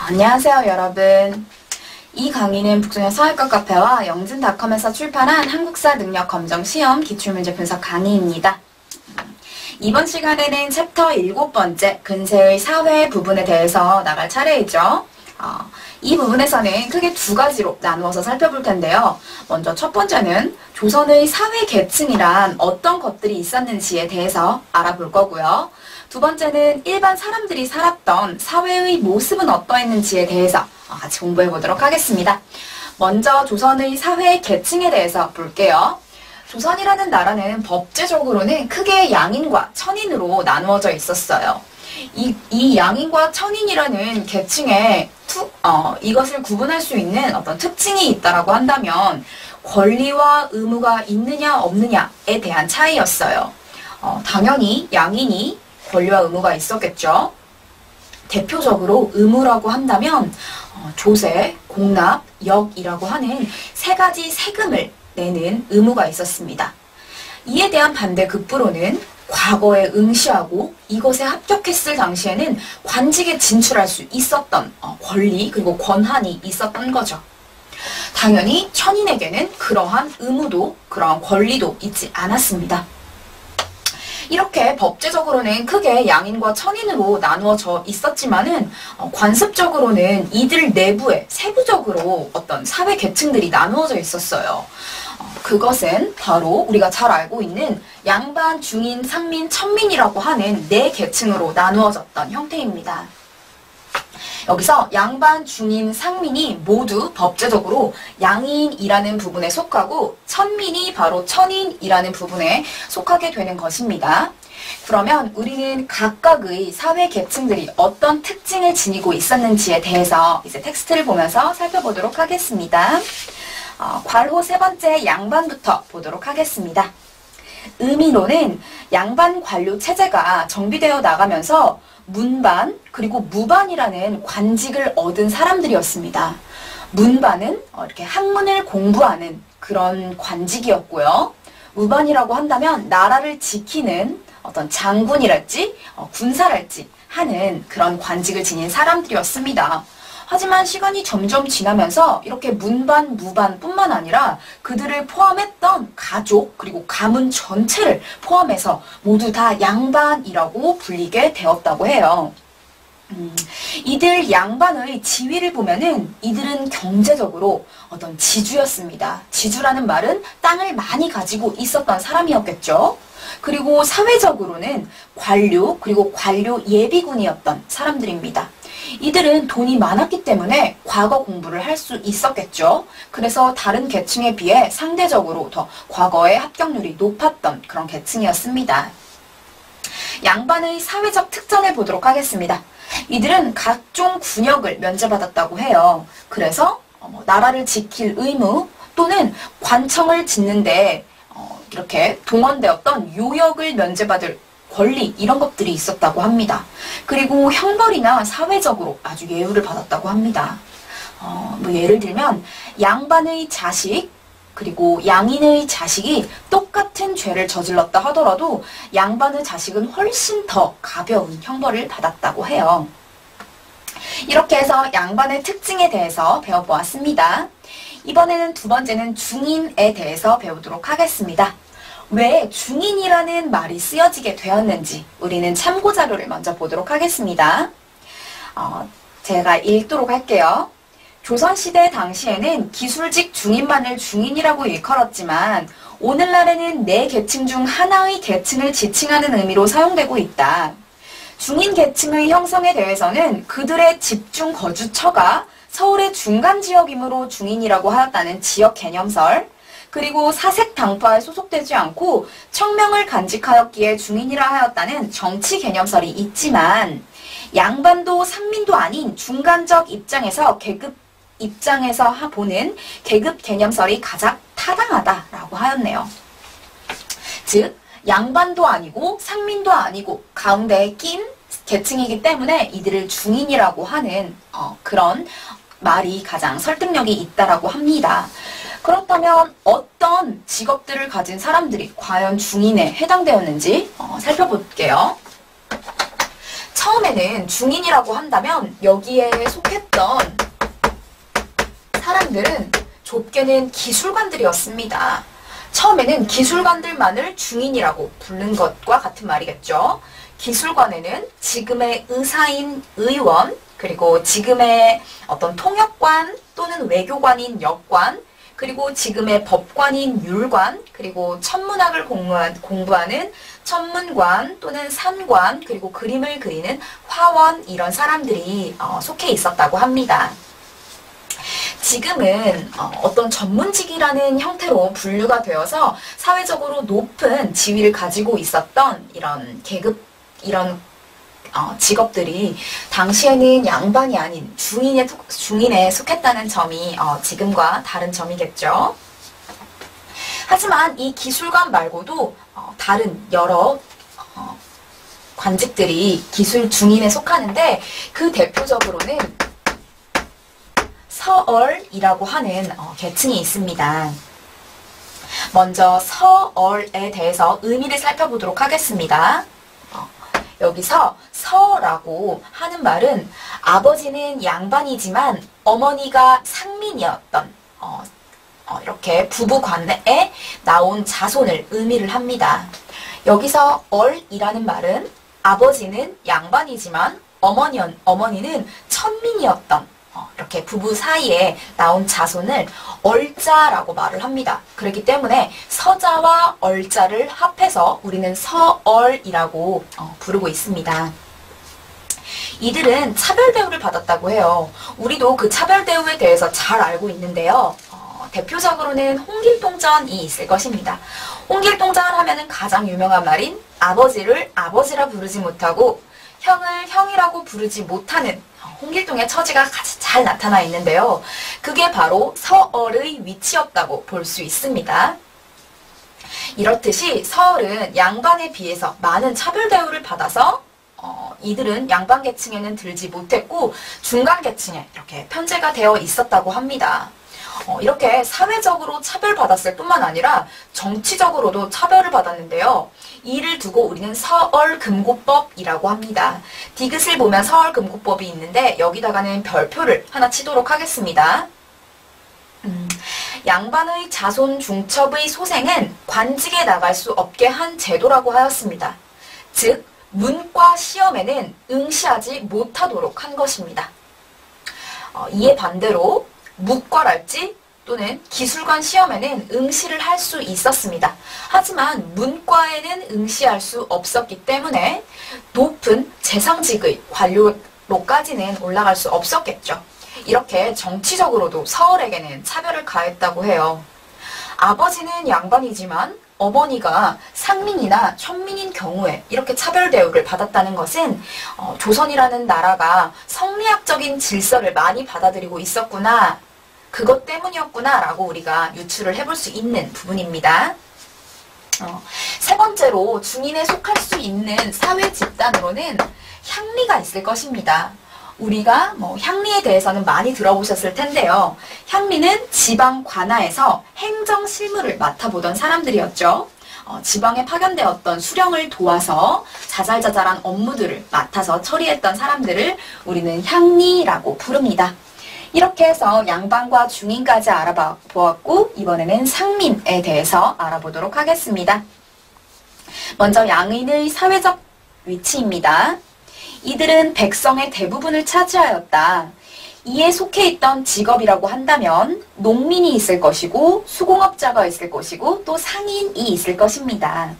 안녕하세요, 여러분. 이 강의는 북소녀 사회과 카페와 영진닷컴에서 출판한 한국사 능력 검정 시험 기출문제 분석 강의입니다. 이번 시간에는 챕터 7번째 근세의 사회 부분에 대해서 나갈 차례이죠. 이 부분에서는 크게 두 가지로 나누어서 살펴볼 텐데요. 먼저 첫 번째는 조선의 사회 계층이란 어떤 것들이 있었는지에 대해서 알아볼 거고요. 두 번째는 일반 사람들이 살았던 사회의 모습은 어떠했는지에 대해서 같이 공부해 보도록 하겠습니다. 먼저 조선의 사회 계층에 대해서 볼게요. 조선이라는 나라는 법제적으로는 크게 양인과 천인으로 나누어져 있었어요. 이 양인과 천인이라는 계층에 이것을 구분할 수 있는 어떤 특징이 있다라고 한다면 권리와 의무가 있느냐 없느냐에 대한 차이였어요. 당연히 양인이 권리와 의무가 있었겠죠. 대표적으로 의무라고 한다면 조세, 공납, 역이라고 하는 세 가지 세금을 내는 의무가 있었습니다. 이에 대한 반대 급부로는 과거에 응시하고 이것에 합격했을 당시에는 관직에 진출할 수 있었던 권리 그리고 권한이 있었던 거죠. 당연히 천인에게는 그러한 의무도 그러한 권리도 있지 않았습니다. 이렇게 법제적으로는 크게 양인과 천인으로 나누어져 있었지만은 관습적으로는 이들 내부에 세부적으로 어떤 사회 계층들이 나누어져 있었어요. 그것은 바로 우리가 잘 알고 있는 양반, 중인, 상민, 천민이라고 하는 네 계층으로 나누어졌던 형태입니다. 여기서 양반, 중인, 상민이 모두 법제적으로 양인이라는 부분에 속하고 천민이 바로 천인이라는 부분에 속하게 되는 것입니다. 그러면 우리는 각각의 사회 계층들이 어떤 특징을 지니고 있었는지에 대해서 이제 텍스트를 보면서 살펴보도록 하겠습니다. 괄호 세 번째 양반부터 보도록 하겠습니다. 의미로는 양반 관료 체제가 정비되어 나가면서 문반 그리고 무반이라는 관직을 얻은 사람들이었습니다. 문반은 이렇게 학문을 공부하는 그런 관직이었고요. 무반이라고 한다면 나라를 지키는 어떤 장군이랄지 군사랄지 하는 그런 관직을 지닌 사람들이었습니다. 하지만 시간이 점점 지나면서 이렇게 문반, 무반 뿐만 아니라 그들을 포함했던 가족 그리고 가문 전체를 포함해서 모두 다 양반이라고 불리게 되었다고 해요. 이들 양반의 지위를 보면은 이들은 경제적으로 어떤 지주였습니다. 지주라는 말은 땅을 많이 가지고 있었던 사람이었겠죠. 그리고 사회적으로는 관료 그리고 관료 예비군이었던 사람들입니다. 이들은 돈이 많았기 때문에 과거 공부를 할 수 있었겠죠. 그래서 다른 계층에 비해 상대적으로 더 과거의 합격률이 높았던 그런 계층이었습니다. 양반의 사회적 특징을 보도록 하겠습니다. 이들은 각종 군역을 면제받았다고 해요. 그래서 나라를 지킬 의무 또는 관청을 짓는데 이렇게 동원되었던 요역을 면제받을 권리 이런 것들이 있었다고 합니다. 그리고 형벌이나 사회적으로 아주 예우를 받았다고 합니다. 예를 들면 양반의 자식 그리고 양인의 자식이 똑같은 죄를 저질렀다 하더라도 양반의 자식은 훨씬 더 가벼운 형벌을 받았다고 해요. 이렇게 해서 양반의 특징에 대해서 배워보았습니다. 이번에는 두 번째는 중인에 대해서 배우도록 하겠습니다. 왜 중인이라는 말이 쓰여지게 되었는지 우리는 참고자료를 먼저 보도록 하겠습니다. 제가 읽도록 할게요. 조선시대 당시에는 기술직 중인만을 중인이라고 일컬었지만 오늘날에는 네 계층 중 하나의 계층을 지칭하는 의미로 사용되고 있다. 중인 계층의 형성에 대해서는 그들의 집중 거주처가 서울의 중간지역이므로 중인이라고 하였다는 지역 개념설, 그리고 사색 당파에 소속되지 않고 청명을 간직하였기에 중인이라 하였다는 정치 개념설이 있지만 양반도 상민도 아닌 중간적 입장에서 계급 입장에서 보는 계급 개념설이 가장 타당하다라고 하였네요. 즉 양반도 아니고 상민도 아니고 가운데에 낀 계층이기 때문에 이들을 중인이라고 하는 그런 말이 가장 설득력이 있다라고 합니다. 그렇다면 어떤 직업들을 가진 사람들이 과연 중인에 해당되었는지 살펴볼게요. 처음에는 중인이라고 한다면 여기에 속했던 사람들은 좁게는 기술관들이었습니다. 처음에는 기술관들만을 중인이라고 부른 것과 같은 말이겠죠. 기술관에는 지금의 의사인 의원, 그리고 지금의 어떤 통역관 또는 외교관인 역관, 그리고 지금의 법관인 율관, 그리고 천문학을 공부하는 천문관 또는 산관, 그리고 그림을 그리는 화원, 이런 사람들이 속해 있었다고 합니다. 지금은 어떤 전문직이라는 형태로 분류가 되어서 사회적으로 높은 지위를 가지고 있었던 이런 계급, 이런 직업들이 당시에는 양반이 아닌 중인에 속했다는 점이 지금과 다른 점이겠죠. 하지만 이 기술관 말고도 다른 여러 관직들이 기술 중인에 속하는데 그 대표적으로는 서얼이라고 하는 계층이 있습니다. 먼저 서얼에 대해서 의미를 살펴보도록 하겠습니다. 여기서 서라고 하는 말은 아버지는 양반이지만 어머니가 상민이었던 이렇게 부부 관내에 나온 자손을 의미를 합니다. 여기서 얼이라는 말은 아버지는 양반이지만 어머니는 천민이었던 이렇게 부부 사이에 나온 자손을 얼자라고 말을 합니다. 그렇기 때문에 서자와 얼자를 합해서 우리는 서얼이라고 부르고 있습니다. 이들은 차별 대우를 받았다고 해요. 우리도 그 차별 대우에 대해서 잘 알고 있는데요. 대표적으로는 홍길동전이 있을 것입니다. 홍길동전을 하면은 가장 유명한 말인 아버지를 아버지라 부르지 못하고 형을 형이라고 부르지 못하는 홍길동의 처지가 가장 잘 나타나 있는데요. 그게 바로 서얼의 위치였다고 볼 수 있습니다. 이렇듯이 서얼은 양반에 비해서 많은 차별 대우를 받아서 이들은 양반 계층에는 들지 못했고 중간 계층에 이렇게 편제가 되어 있었다고 합니다. 이렇게 사회적으로 차별받았을 뿐만 아니라 정치적으로도 차별을 받았는데요. 이를 두고 우리는 서얼금고법이라고 합니다. 디귿을 보면 서얼금고법이 있는데 여기다가는 별표를 하나 치도록 하겠습니다. 양반의 자손 중첩의 소생은 관직에 나갈 수 없게 한 제도라고 하였습니다. 즉 문과 시험에는 응시하지 못하도록 한 것입니다. 이에 반대로 무과랄지 또는 기술관 시험에는 응시를 할 수 있었습니다. 하지만 문과에는 응시할 수 없었기 때문에 높은 재상직의 관료로까지는 올라갈 수 없었겠죠. 이렇게 정치적으로도 서얼에게는 차별을 가했다고 해요. 아버지는 양반이지만 어머니가 상민이나 천민인 경우에 이렇게 차별 대우를 받았다는 것은 조선이라는 나라가 성리학적인 질서를 많이 받아들이고 있었구나, 그것 때문이었구나 라고 우리가 유추를 해볼 수 있는 부분입니다. 세 번째로 중인에 속할 수 있는 사회 집단으로는 향리가 있을 것입니다. 우리가 향리에 대해서는 많이 들어보셨을 텐데요. 향리는 지방 관하에서 행정 실무를 맡아보던 사람들이었죠. 지방에 파견되었던 수령을 도와서 자잘자잘한 업무들을 맡아서 처리했던 사람들을 우리는 향리라고 부릅니다. 이렇게 해서 양반과 중인까지 알아보았고 이번에는 상민에 대해서 알아보도록 하겠습니다. 먼저 양인의 사회적 위치입니다. 이들은 백성의 대부분을 차지하였다. 이에 속해 있던 직업이라고 한다면 농민이 있을 것이고 수공업자가 있을 것이고 또 상인이 있을 것입니다.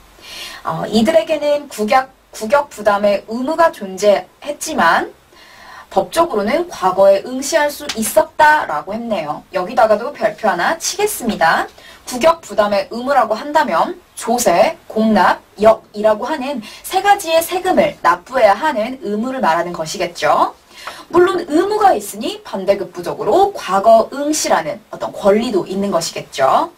이들에게는 국역 부담의 의무가 존재했지만 법적으로는 과거에 응시할 수 있었다라고 했네요. 여기다가도 별표 하나 치겠습니다. 국역 부담의 의무라고 한다면 조세, 공납, 역이라고 하는 세 가지의 세금을 납부해야 하는 의무를 말하는 것이겠죠. 물론 의무가 있으니 반대급부적으로 과거 응시라는 어떤 권리도 있는 것이겠죠.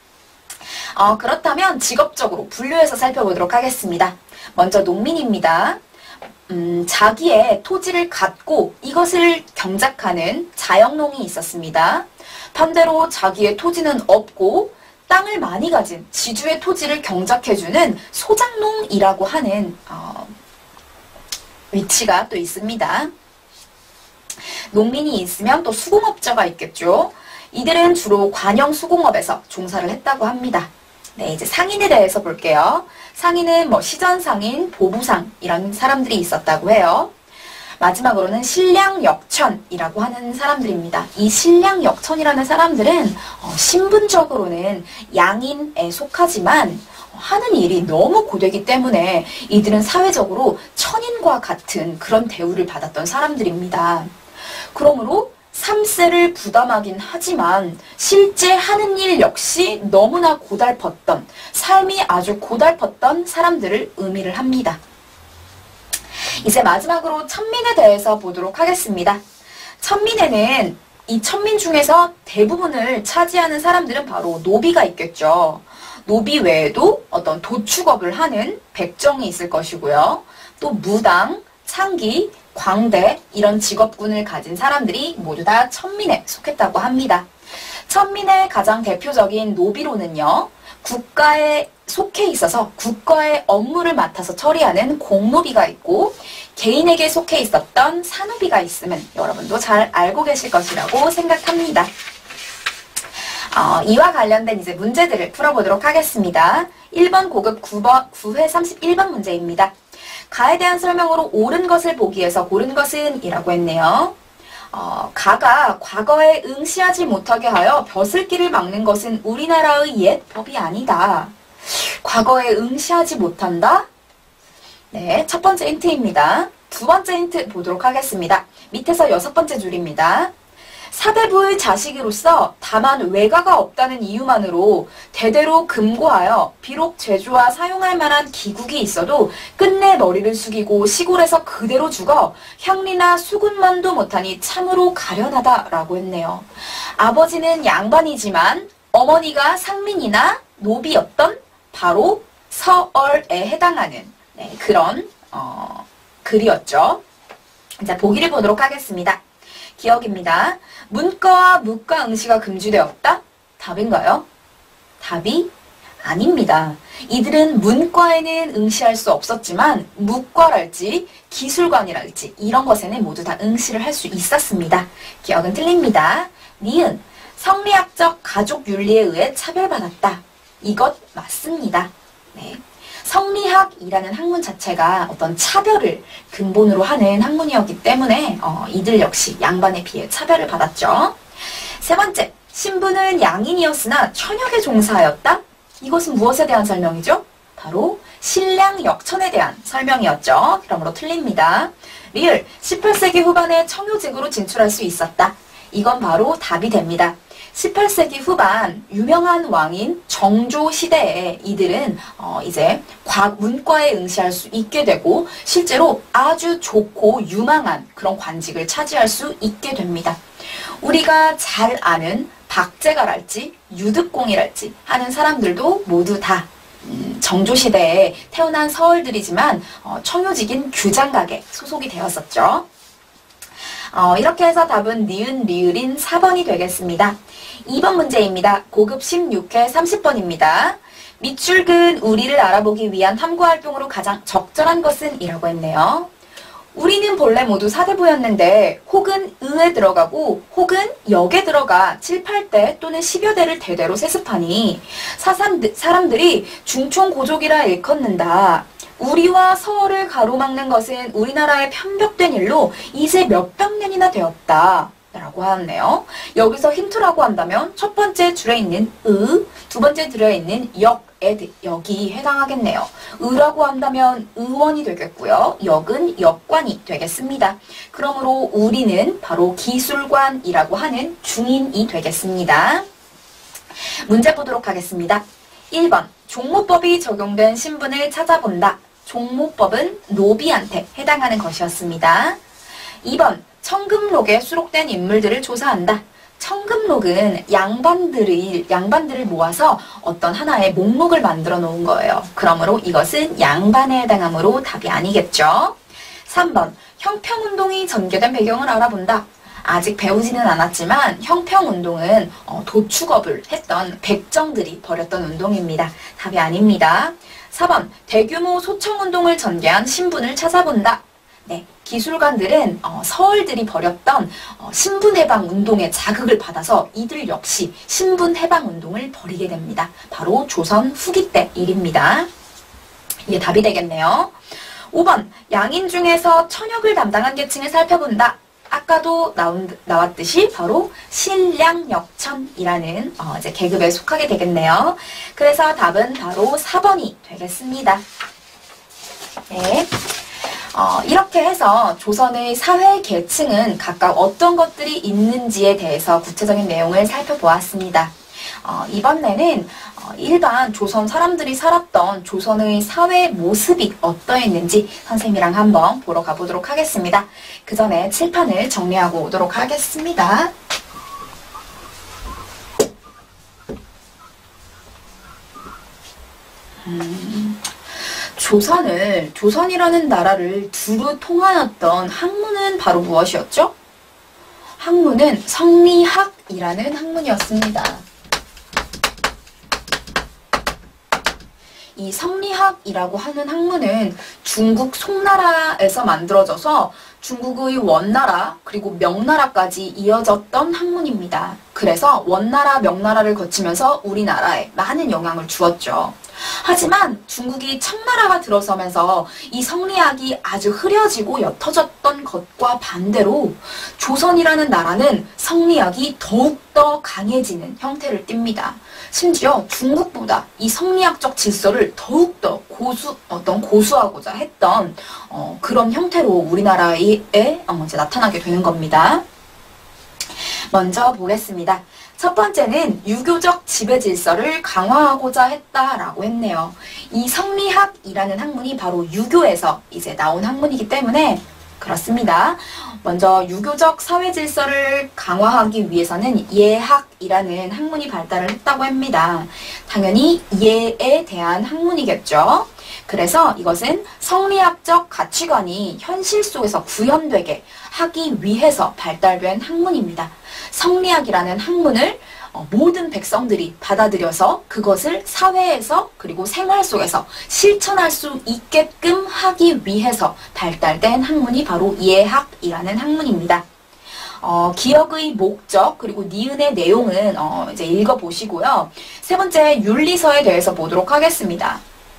그렇다면 직업적으로 분류해서 살펴보도록 하겠습니다. 먼저 농민입니다. 자기의 토지를 갖고 이것을 경작하는 자영농이 있었습니다. 반대로 자기의 토지는 없고 땅을 많이 가진 지주의 토지를 경작해주는 소작농이라고 하는 위치가 또 있습니다. 농민이 있으면 또 수공업자가 있겠죠. 이들은 주로 관영 수공업에서 종사를 했다고 합니다. 네, 이제 상인에 대해서 볼게요. 상인은 뭐 시전상인, 보부상 이런 사람들이 있었다고 해요. 마지막으로는 신량역천이라고 하는 사람들입니다. 이 신량역천이라는 사람들은 신분적으로는 양인에 속하지만 하는 일이 너무 고되기 때문에 이들은 사회적으로 천인과 같은 그런 대우를 받았던 사람들입니다. 그러므로 3세를 부담하긴 하지만 실제 하는 일 역시 너무나 고달팠던, 삶이 아주 고달팠던 사람들을 의미를 합니다. 이제 마지막으로 천민에 대해서 보도록 하겠습니다. 천민에는 이 천민 중에서 대부분을 차지하는 사람들은 바로 노비가 있겠죠. 노비 외에도 어떤 도축업을 하는 백정이 있을 것이고요. 또 무당, 창기, 광대 이런 직업군을 가진 사람들이 모두 다 천민에 속했다고 합니다. 천민의 가장 대표적인 노비로는요. 국가에 속해 있어서 국가의 업무를 맡아서 처리하는 공노비가 있고 개인에게 속해 있었던 사노비가 있으면 여러분도 잘 알고 계실 것이라고 생각합니다. 이와 관련된 이제 문제들을 풀어보도록 하겠습니다. 1번 고급 9회 31번 문제입니다. 가에 대한 설명으로 옳은 것을 보기 위해서 고른 것은 이라고 했네요. 가가 과거에 응시하지 못하게 하여 벼슬길을 막는 것은 우리나라의 옛 법이 아니다. 과거에 응시하지 못한다? 네, 첫 번째 힌트입니다. 두 번째 힌트 보도록 하겠습니다. 밑에서 6번째 줄입니다. 사대부의 자식으로서 다만 외가가 없다는 이유만으로 대대로 금고하여 비록 제주와 사용할 만한 기국이 있어도 끝내 머리를 숙이고 시골에서 그대로 죽어 향리나 수군만도 못하니 참으로 가련하다라고 했네요. 아버지는 양반이지만 어머니가 상민이나 노비였던 바로 서얼에 해당하는 그런 글이었죠. 자, 보기를 보도록 하겠습니다. 기억입니다. 문과와 무과 응시가 금지되었다? 답인가요? 답이 아닙니다. 이들은 문과에는 응시할 수 없었지만 무과랄지 기술관이랄지 이런 것에는 모두 다 응시를 할 수 있었습니다. 기억은 틀립니다. 니은 성리학적 가족 윤리에 의해 차별받았다. 이것 맞습니다. 네. 성리학이라는 학문 자체가 어떤 차별을 근본으로 하는 학문이었기 때문에 이들 역시 양반에 비해 차별을 받았죠. 세 번째, 신부는 양인이었으나 천역에 종사하였다? 이것은 무엇에 대한 설명이죠? 바로 신량역천에 대한 설명이었죠. 그러므로 틀립니다. 리을, 18세기 후반에 청요직으로 진출할 수 있었다. 이건 바로 답이 됩니다. 18세기 후반 유명한 왕인 정조 시대에 이들은 이제 문과에 응시할 수 있게 되고 실제로 아주 좋고 유망한 그런 관직을 차지할 수 있게 됩니다. 우리가 잘 아는 박제가랄지 유득공이랄지 하는 사람들도 모두 다 정조시대에 태어난 서얼들이지만 청요직인 규장각에 소속이 되었었죠. 이렇게 해서 답은 니은, 리을인 4번이 되겠습니다. 2번 문제입니다. 고급 16회 30번입니다. 밑줄근 우리를 알아보기 위한 탐구활동으로 가장 적절한 것은 이라고 했네요. 우리는 본래 모두 사대부였는데 혹은 의에 들어가고 혹은 역에 들어가 7, 8대 또는 10여 대를 대대로 세습하니 사람들이 중총고족이라 일컫는다. 우리와 서울을 가로막는 것은 우리나라의 편벽된 일로 이제 몇백 년이나 되었다. 라고 하네요. 여기서 힌트라고 한다면 첫 번째 줄에 있는 두 번째 줄에 있는 역이 해당하겠네요. 의라고 한다면 의원이 되겠고요. 역은 역관이 되겠습니다. 그러므로 우리는 바로 기술관이라고 하는 중인이 되겠습니다. 문제 보도록 하겠습니다. 1번, 종모법이 적용된 신분을 찾아본다. 종모법은 노비한테 해당하는 것이었습니다. 2번, 청금록에 수록된 인물들을 조사한다. 청금록은 양반들을 모아서 어떤 하나의 목록을 만들어 놓은 거예요. 그러므로 이것은 양반에 해당하므로 답이 아니겠죠. 3번, 형평운동이 전개된 배경을 알아본다. 아직 배우지는 않았지만 형평운동은 도축업을 했던 백정들이 벌였던 운동입니다. 답이 아닙니다. 4번, 대규모 소청운동을 전개한 신분을 찾아본다. 네, 기술관들은 서얼들이 벌였던 신분해방 운동의 자극을 받아서 이들 역시 신분해방 운동을 벌이게 됩니다. 바로 조선 후기 때 일입니다. 이게 답이 되겠네요. 5번, 양인 중에서 천역을 담당한 계층을 살펴본다. 아까도 나왔듯이 바로 신량역천이라는 이제 계급에 속하게 되겠네요. 그래서 답은 바로 4번이 되겠습니다. 네. 이렇게 해서 조선의 사회 계층은 각각 어떤 것들이 있는지에 대해서 구체적인 내용을 살펴보았습니다. 이번에는 일반 조선 사람들이 살았던 조선의 사회 모습이 어떠했는지 선생님이랑 한번 보러 가보도록 하겠습니다. 그 전에 칠판을 정리하고 오도록 하겠습니다. 조선이라는 나라를 두루 통하였던 학문은 바로 무엇이었죠? 학문은 성리학이라는 학문이었습니다. 이 성리학이라고 하는 학문은 중국 송나라에서 만들어져서 중국의 원나라 그리고 명나라까지 이어졌던 학문입니다. 그래서 원나라, 명나라를 거치면서 우리나라에 많은 영향을 주었죠. 하지만 중국이 청나라가 들어서면서 이 성리학이 아주 흐려지고 옅어졌던 것과 반대로 조선이라는 나라는 성리학이 더욱더 강해지는 형태를 띱니다. 심지어 중국보다 이 성리학적 질서를 더욱더 고수하고자 했던 그런 형태로 우리나라에 이제 나타나게 되는 겁니다. 먼저 보겠습니다. 첫 번째는 유교적 지배 질서를 강화하고자 했다라고 했네요. 이 성리학이라는 학문이 바로 유교에서 이제 나온 학문이기 때문에 그렇습니다. 먼저 유교적 사회 질서를 강화하기 위해서는 예학이라는 학문이 발달을 했다고 합니다. 당연히 예에 대한 학문이겠죠. 그래서 이것은 성리학적 가치관이 현실 속에서 구현되게 하기 위해서 발달된 학문입니다. 성리학이라는 학문을 모든 백성들이 받아들여서 그것을 사회에서 그리고 생활 속에서 실천할 수 있게끔 하기 위해서 발달된 학문이 바로 예학이라는 학문입니다. 기억의 목적 그리고 니은의 내용은 이제 읽어보시고요. 세 번째 윤리서에 대해서 보도록 하겠습니다.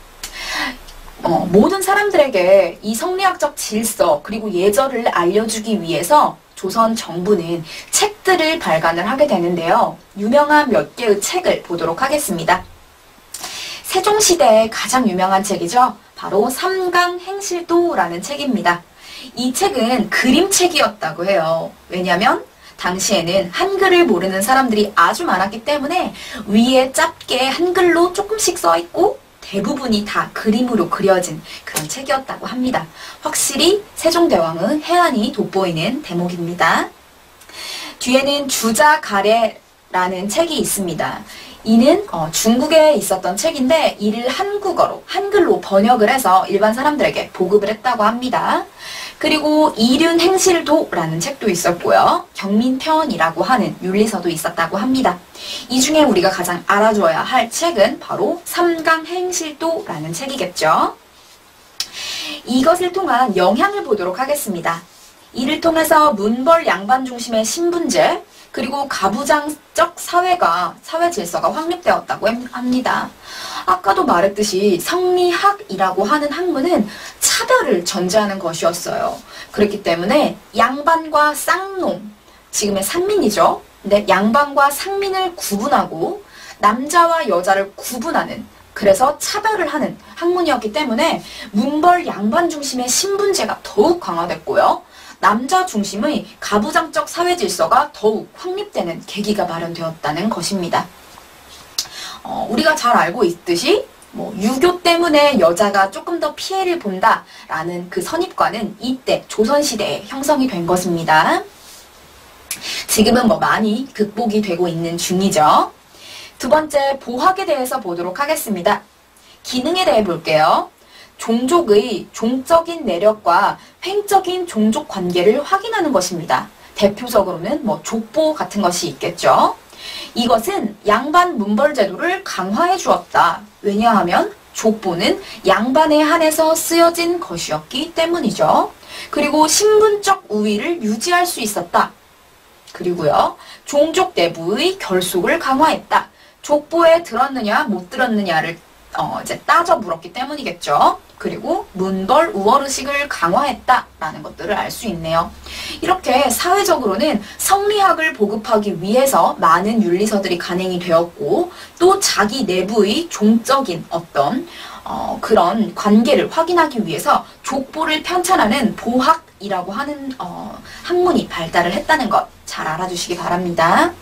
모든 사람들에게 이 성리학적 질서 그리고 예절을 알려주기 위해서 조선 정부는 책들을 발간을 하게 되는데요. 유명한 몇 개의 책을 보도록 하겠습니다. 세종시대의 가장 유명한 책이죠. 바로 삼강행실도라는 책입니다. 이 책은 그림책이었다고 해요. 왜냐하면 당시에는 한글을 모르는 사람들이 아주 많았기 때문에 위에 짧게 한글로 조금씩 써있고 대부분이 다 그림으로 그려진 그런 책이었다고 합니다. 확실히 세종대왕의 해안이 돋보이는 대목입니다. 뒤에는 주자가래라는 책이 있습니다. 이는 중국에 있었던 책인데 이를 한글로 번역을 해서 일반 사람들에게 보급을 했다고 합니다. 그리고 이륜행실도라는 책도 있었고요. 경민편이라고 하는 윤리서도 있었다고 합니다. 이 중에 우리가 가장 알아줘야 할 책은 바로 삼강행실도라는 책이겠죠. 이것을 통한 영향을 보도록 하겠습니다. 이를 통해서 문벌 양반 중심의 신분제 그리고 가부장적 사회 질서가 확립되었다고 합니다. 아까도 말했듯이 성리학이라고 하는 학문은 차별을 전제하는 것이었어요. 그렇기 때문에 양반과 쌍놈, 지금의 상민이죠. 근데 양반과 상민을 구분하고 남자와 여자를 구분하는 그래서 차별을 하는 학문이었기 때문에 문벌 양반 중심의 신분제가 더욱 강화됐고요. 남자 중심의 가부장적 사회 질서가 더욱 확립되는 계기가 마련되었다는 것입니다. 우리가 잘 알고 있듯이 유교 때문에 여자가 조금 더 피해를 본다라는 그 선입관은 이때 조선시대에 형성이 된 것입니다. 지금은 많이 극복이 되고 있는 중이죠. 두 번째, 보학에 대해서 보도록 하겠습니다. 기능에 대해 볼게요. 종족의 종적인 내력과 횡적인 종족 관계를 확인하는 것입니다. 대표적으로는 족보 같은 것이 있겠죠. 이것은 양반 문벌 제도를 강화해 주었다. 왜냐하면 족보는 양반에 한해서 쓰여진 것이었기 때문이죠. 그리고 신분적 우위를 유지할 수 있었다. 그리고요, 종족 내부의 결속을 강화했다. 족보에 들었느냐 못 들었느냐를 이제 따져 물었기 때문이겠죠. 그리고 문벌 우월의식을 강화했다라는 것들을 알 수 있네요. 이렇게 사회적으로는 성리학을 보급하기 위해서 많은 윤리서들이 간행이 되었고, 또 자기 내부의 종적인 어떤 그런 관계를 확인하기 위해서 족보를 편찬하는 보학이라고 하는 학문이 발달을 했다는 것 잘 알아두시기 바랍니다.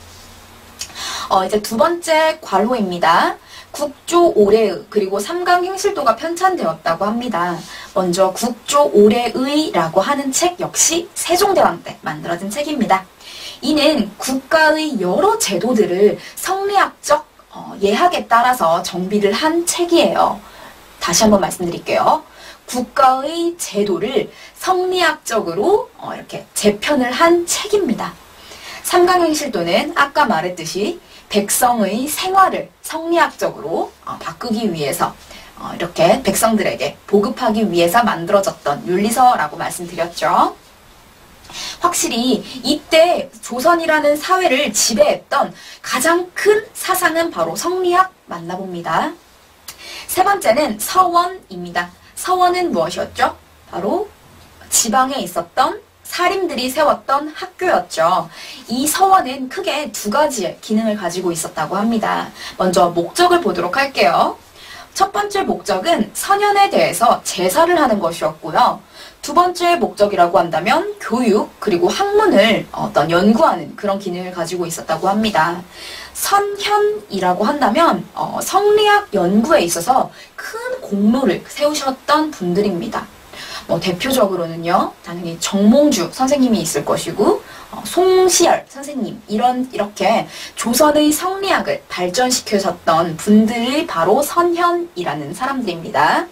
이제 두 번째 괄호입니다. 국조 올해의 그리고 삼강행실도가 편찬되었다고 합니다. 먼저 국조 올해의라고 하는 책 역시 세종대왕 때 만들어진 책입니다. 이는 국가의 여러 제도들을 성리학적 예학에 따라서 정비를 한 책이에요. 다시 한번 말씀드릴게요. 국가의 제도를 성리학적으로 이렇게 재편을 한 책입니다. 삼강행실도는 아까 말했듯이 백성의 생활을 성리학적으로 바꾸기 위해서 이렇게 백성들에게 보급하기 위해서 만들어졌던 윤리서라고 말씀드렸죠. 확실히 이때 조선이라는 사회를 지배했던 가장 큰 사상은 바로 성리학 만나봅니다. 세 번째는 서원입니다. 서원은 무엇이었죠? 바로 지방에 있었던 사림들이 세웠던 학교였죠. 이 서원은 크게 두 가지의 기능을 가지고 있었다고 합니다. 먼저 목적을 보도록 할게요. 첫 번째 목적은 선현에 대해서 제사를 하는 것이었고요. 두 번째 목적이라고 한다면 교육 그리고 학문을 연구하는 그런 기능을 가지고 있었다고 합니다. 선현이라고 한다면 성리학 연구에 있어서 큰 공로를 세우셨던 분들입니다. 대표적으로는요, 당연히 정몽주 선생님이 있을 것이고, 송시열 선생님, 이렇게 조선의 성리학을 발전시켜줬던 분들이 바로 선현이라는 사람들입니다.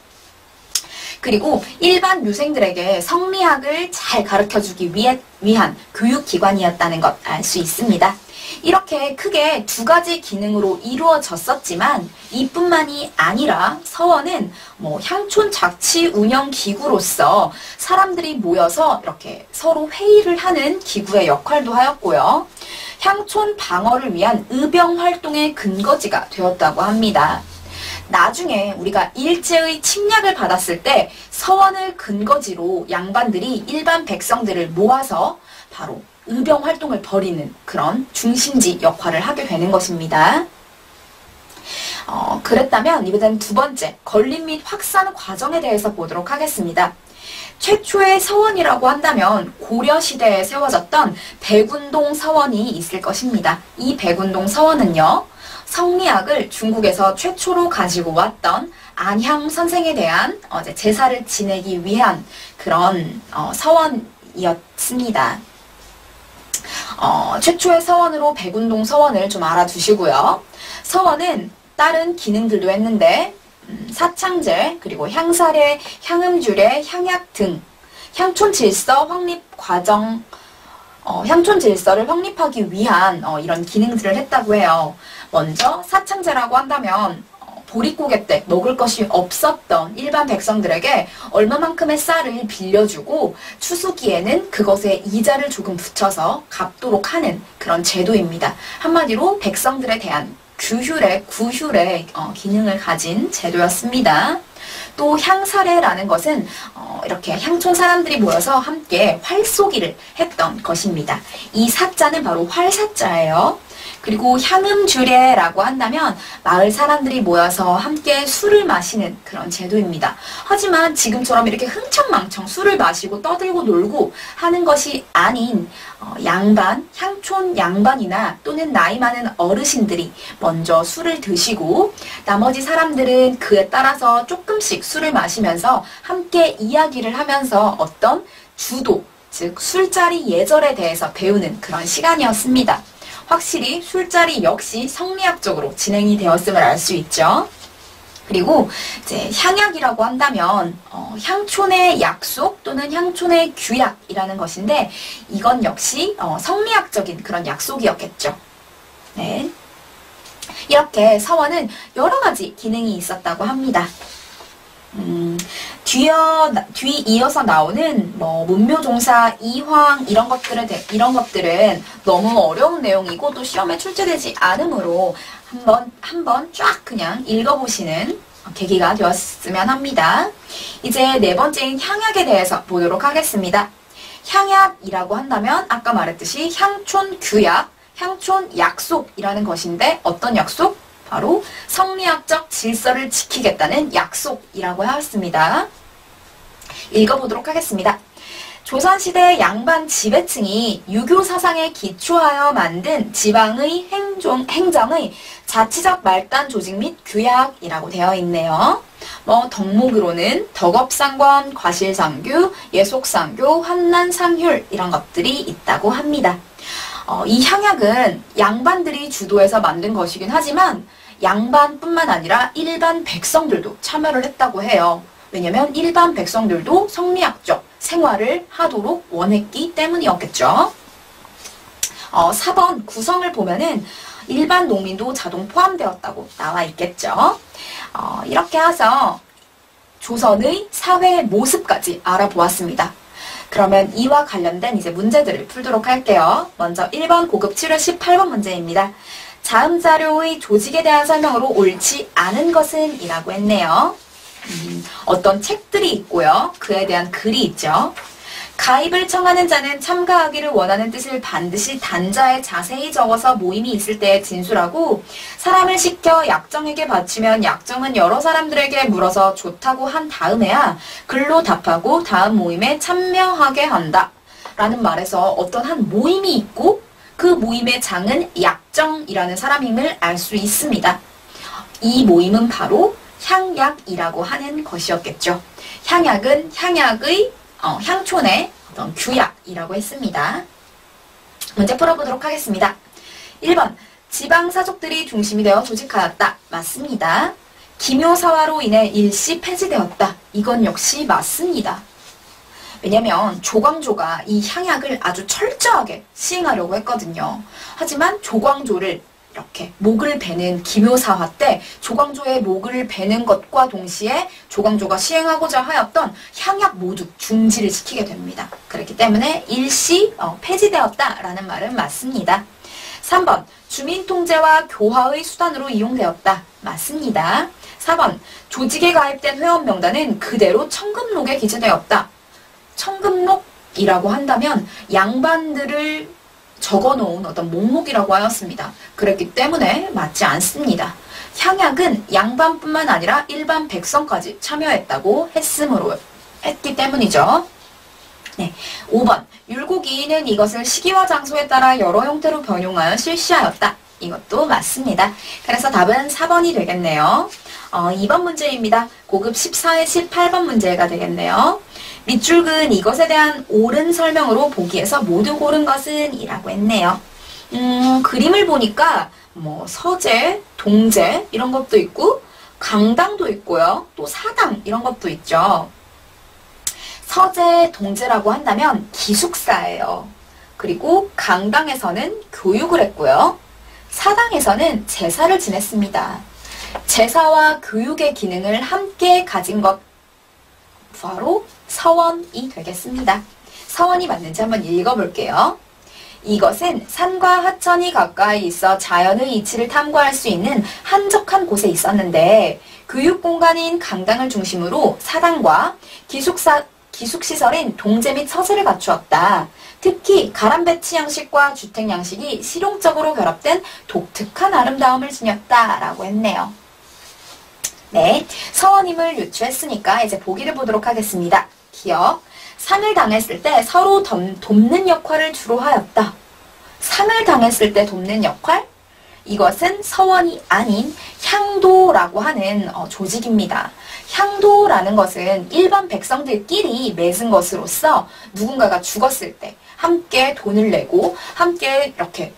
그리고 일반 유생들에게 성리학을 잘 가르쳐주기 위한 교육기관이었다는 것 알 수 있습니다. 이렇게 크게 두 가지 기능으로 이루어졌었지만 이뿐만이 아니라 서원은 향촌 자치 운영 기구로서 사람들이 모여서 이렇게 서로 회의를 하는 기구의 역할도 하였고요. 향촌 방어를 위한 의병 활동의 근거지가 되었다고 합니다. 나중에 우리가 일제의 침략을 받았을 때 서원을 근거지로 양반들이 일반 백성들을 모아서 바로 의병 활동을 벌이는 그런 중심지 역할을 하게 되는 것입니다. 그랬다면 이번엔 두 번째, 건립 및 확산 과정에 대해서 보도록 하겠습니다. 최초의 서원이라고 한다면 고려시대에 세워졌던 백운동 서원이 있을 것입니다. 이 백운동 서원은요, 성리학을 중국에서 최초로 가지고 왔던 안향 선생에 대한 제사를 지내기 위한 그런 서원이었습니다. 최초의 서원으로 백운동 서원을 좀 알아두시고요. 서원은 다른 기능들도 했는데 사창제, 그리고 향사례, 향음주례, 향약 등 향촌 질서 확립 과정, 향촌 질서를 확립하기 위한 이런 기능들을 했다고 해요. 먼저 사창제라고 한다면 보릿고개 때 먹을 것이 없었던 일반 백성들에게 얼마만큼의 쌀을 빌려주고 추수기에는 그것에 이자를 조금 붙여서 갚도록 하는 그런 제도입니다. 한마디로 백성들에 대한 규율의 구휼의 기능을 가진 제도였습니다. 또 향사례라는 것은 이렇게 향촌 사람들이 모여서 함께 활쏘기를 했던 것입니다. 이 사자는 바로 활사자예요. 그리고 향음주례라고 한다면 마을 사람들이 모여서 함께 술을 마시는 그런 제도입니다. 하지만 지금처럼 이렇게 흥청망청 술을 마시고 떠들고 놀고 하는 것이 아닌 양반, 향촌 양반이나 또는 나이 많은 어르신들이 먼저 술을 드시고 나머지 사람들은 그에 따라서 조금씩 술을 마시면서 함께 이야기를 하면서 어떤 주도, 즉 술자리 예절에 대해서 배우는 그런 시간이었습니다. 확실히 술자리 역시 성리학적으로 진행이 되었음을 알 수 있죠. 그리고 이제 향약이라고 한다면 향촌의 약속 또는 향촌의 규약이라는 것인데 이건 역시 성리학적인 그런 약속이었겠죠. 네. 이렇게 서원은 여러 가지 기능이 있었다고 합니다. 뒤이어서 나오는 뭐 문묘종사, 이황 이런 것들은 너무 어려운 내용이고 또 시험에 출제되지 않으므로 한번 쫙 그냥 읽어보시는 계기가 되었으면 합니다. 이제 네 번째인 향약에 대해서 보도록 하겠습니다. 향약이라고 한다면 아까 말했듯이 향촌 규약, 향촌 약속이라는 것인데 어떤 약속? 바로 성리학적 질서를 지키겠다는 약속이라고 하였습니다. 읽어보도록 하겠습니다. 조선시대 양반 지배층이 유교 사상에 기초하여 만든 지방의 행정의 자치적 말단 조직 및 규약이라고 되어 있네요. 덕목으로는 덕업상권, 과실상규, 예속상교, 환난상휼 이런 것들이 있다고 합니다. 이 향약은 양반들이 주도해서 만든 것이긴 하지만 양반뿐만 아니라 일반 백성들도 참여를 했다고 해요. 왜냐면 일반 백성들도 성리학적 생활을 하도록 원했기 때문이었겠죠. 4번 구성을 보면은 일반 농민도 자동 포함되었다고 나와 있겠죠. 이렇게 해서 조선의 사회 모습까지 알아보았습니다. 그러면 이와 관련된 이제 문제들을 풀도록 할게요. 먼저 1번 고급 7회 18번 문제입니다. 자음 자료의 조직에 대한 설명으로 옳지 않은 것은 이라고 했네요. 어떤 책들이 있고요. 그에 대한 글이 있죠. 가입을 청하는 자는 참가하기를 원하는 뜻을 반드시 단자에 자세히 적어서 모임이 있을 때 진술하고 사람을 시켜 약정에게 바치면 약정은 여러 사람들에게 물어서 좋다고 한 다음에야 글로 답하고 다음 모임에 참여하게 한다. 라는 말에서 어떤 한 모임이 있고 그 모임의 장은 약정이라는 사람임을 알 수 있습니다. 이 모임은 바로 향약이라고 하는 것이었겠죠. 향약은 향촌의 어떤 규약이라고 했습니다. 문제 풀어보도록 하겠습니다. 1번 지방사족들이 중심이 되어 조직하였다. 맞습니다. 기묘사화로 인해 일시 폐지되었다. 이건 역시 맞습니다. 왜냐면 조광조가 이 향약을 아주 철저하게 시행하려고 했거든요. 하지만 조광조를 이렇게 목을 베는 기묘사화 때 조광조의 목을 베는 것과 동시에 조광조가 시행하고자 하였던 향약 모두 중지를 시키게 됩니다. 그렇기 때문에 일시 폐지되었다라는 말은 맞습니다. 3번 주민통제와 교화의 수단으로 이용되었다. 맞습니다. 4번 조직에 가입된 회원 명단은 그대로 청금록에 기재되었다. 청금록이라고 한다면 양반들을 적어놓은 어떤 목록이라고 하였습니다. 그렇기 때문에 맞지 않습니다. 향약은 양반뿐만 아니라 일반 백성까지 참여했다고 했기 때문이죠. 네, 5번 율곡이인은 이것을 시기와 장소에 따라 여러 형태로 변용하여 실시하였다. 이것도 맞습니다. 그래서 답은 4번이 되겠네요. 2번 문제입니다. 고급 14회 18번 문제가 되겠네요. 밑줄근 이것에 대한 옳은 설명으로 보기에서 모두 고른 것은 이라고 했네요. 그림을 보니까 뭐 서재, 동재 이런 것도 있고 강당도 있고요. 또 사당 이런 것도 있죠. 서재, 동재라고 한다면 기숙사예요. 그리고 강당에서는 교육을 했고요. 사당에서는 제사를 지냈습니다. 제사와 교육의 기능을 함께 가진 것 바로 서원이 되겠습니다. 서원이 맞는지 한번 읽어볼게요. 이것은 산과 하천이 가까이 있어 자연의 이치를 탐구할 수 있는 한적한 곳에 있었는데 교육공간인 강당을 중심으로 사당과 기숙시설인 동제 및 서재를 갖추었다. 특히 가람배치 양식과 주택 양식이 실용적으로 결합된 독특한 아름다움을 지녔다라고 했네요. 네, 서원임을 유추했으니까 이제 보기를 보도록 하겠습니다. 기억, 상을 당했을 때 서로 돕는 역할을 주로 하였다. 상을 당했을 때 돕는 역할? 이것은 서원이 아닌 향도라고 하는 조직입니다. 향도라는 것은 일반 백성들끼리 맺은 것으로서 누군가가 죽었을 때 함께 돈을 내고 함께 이렇게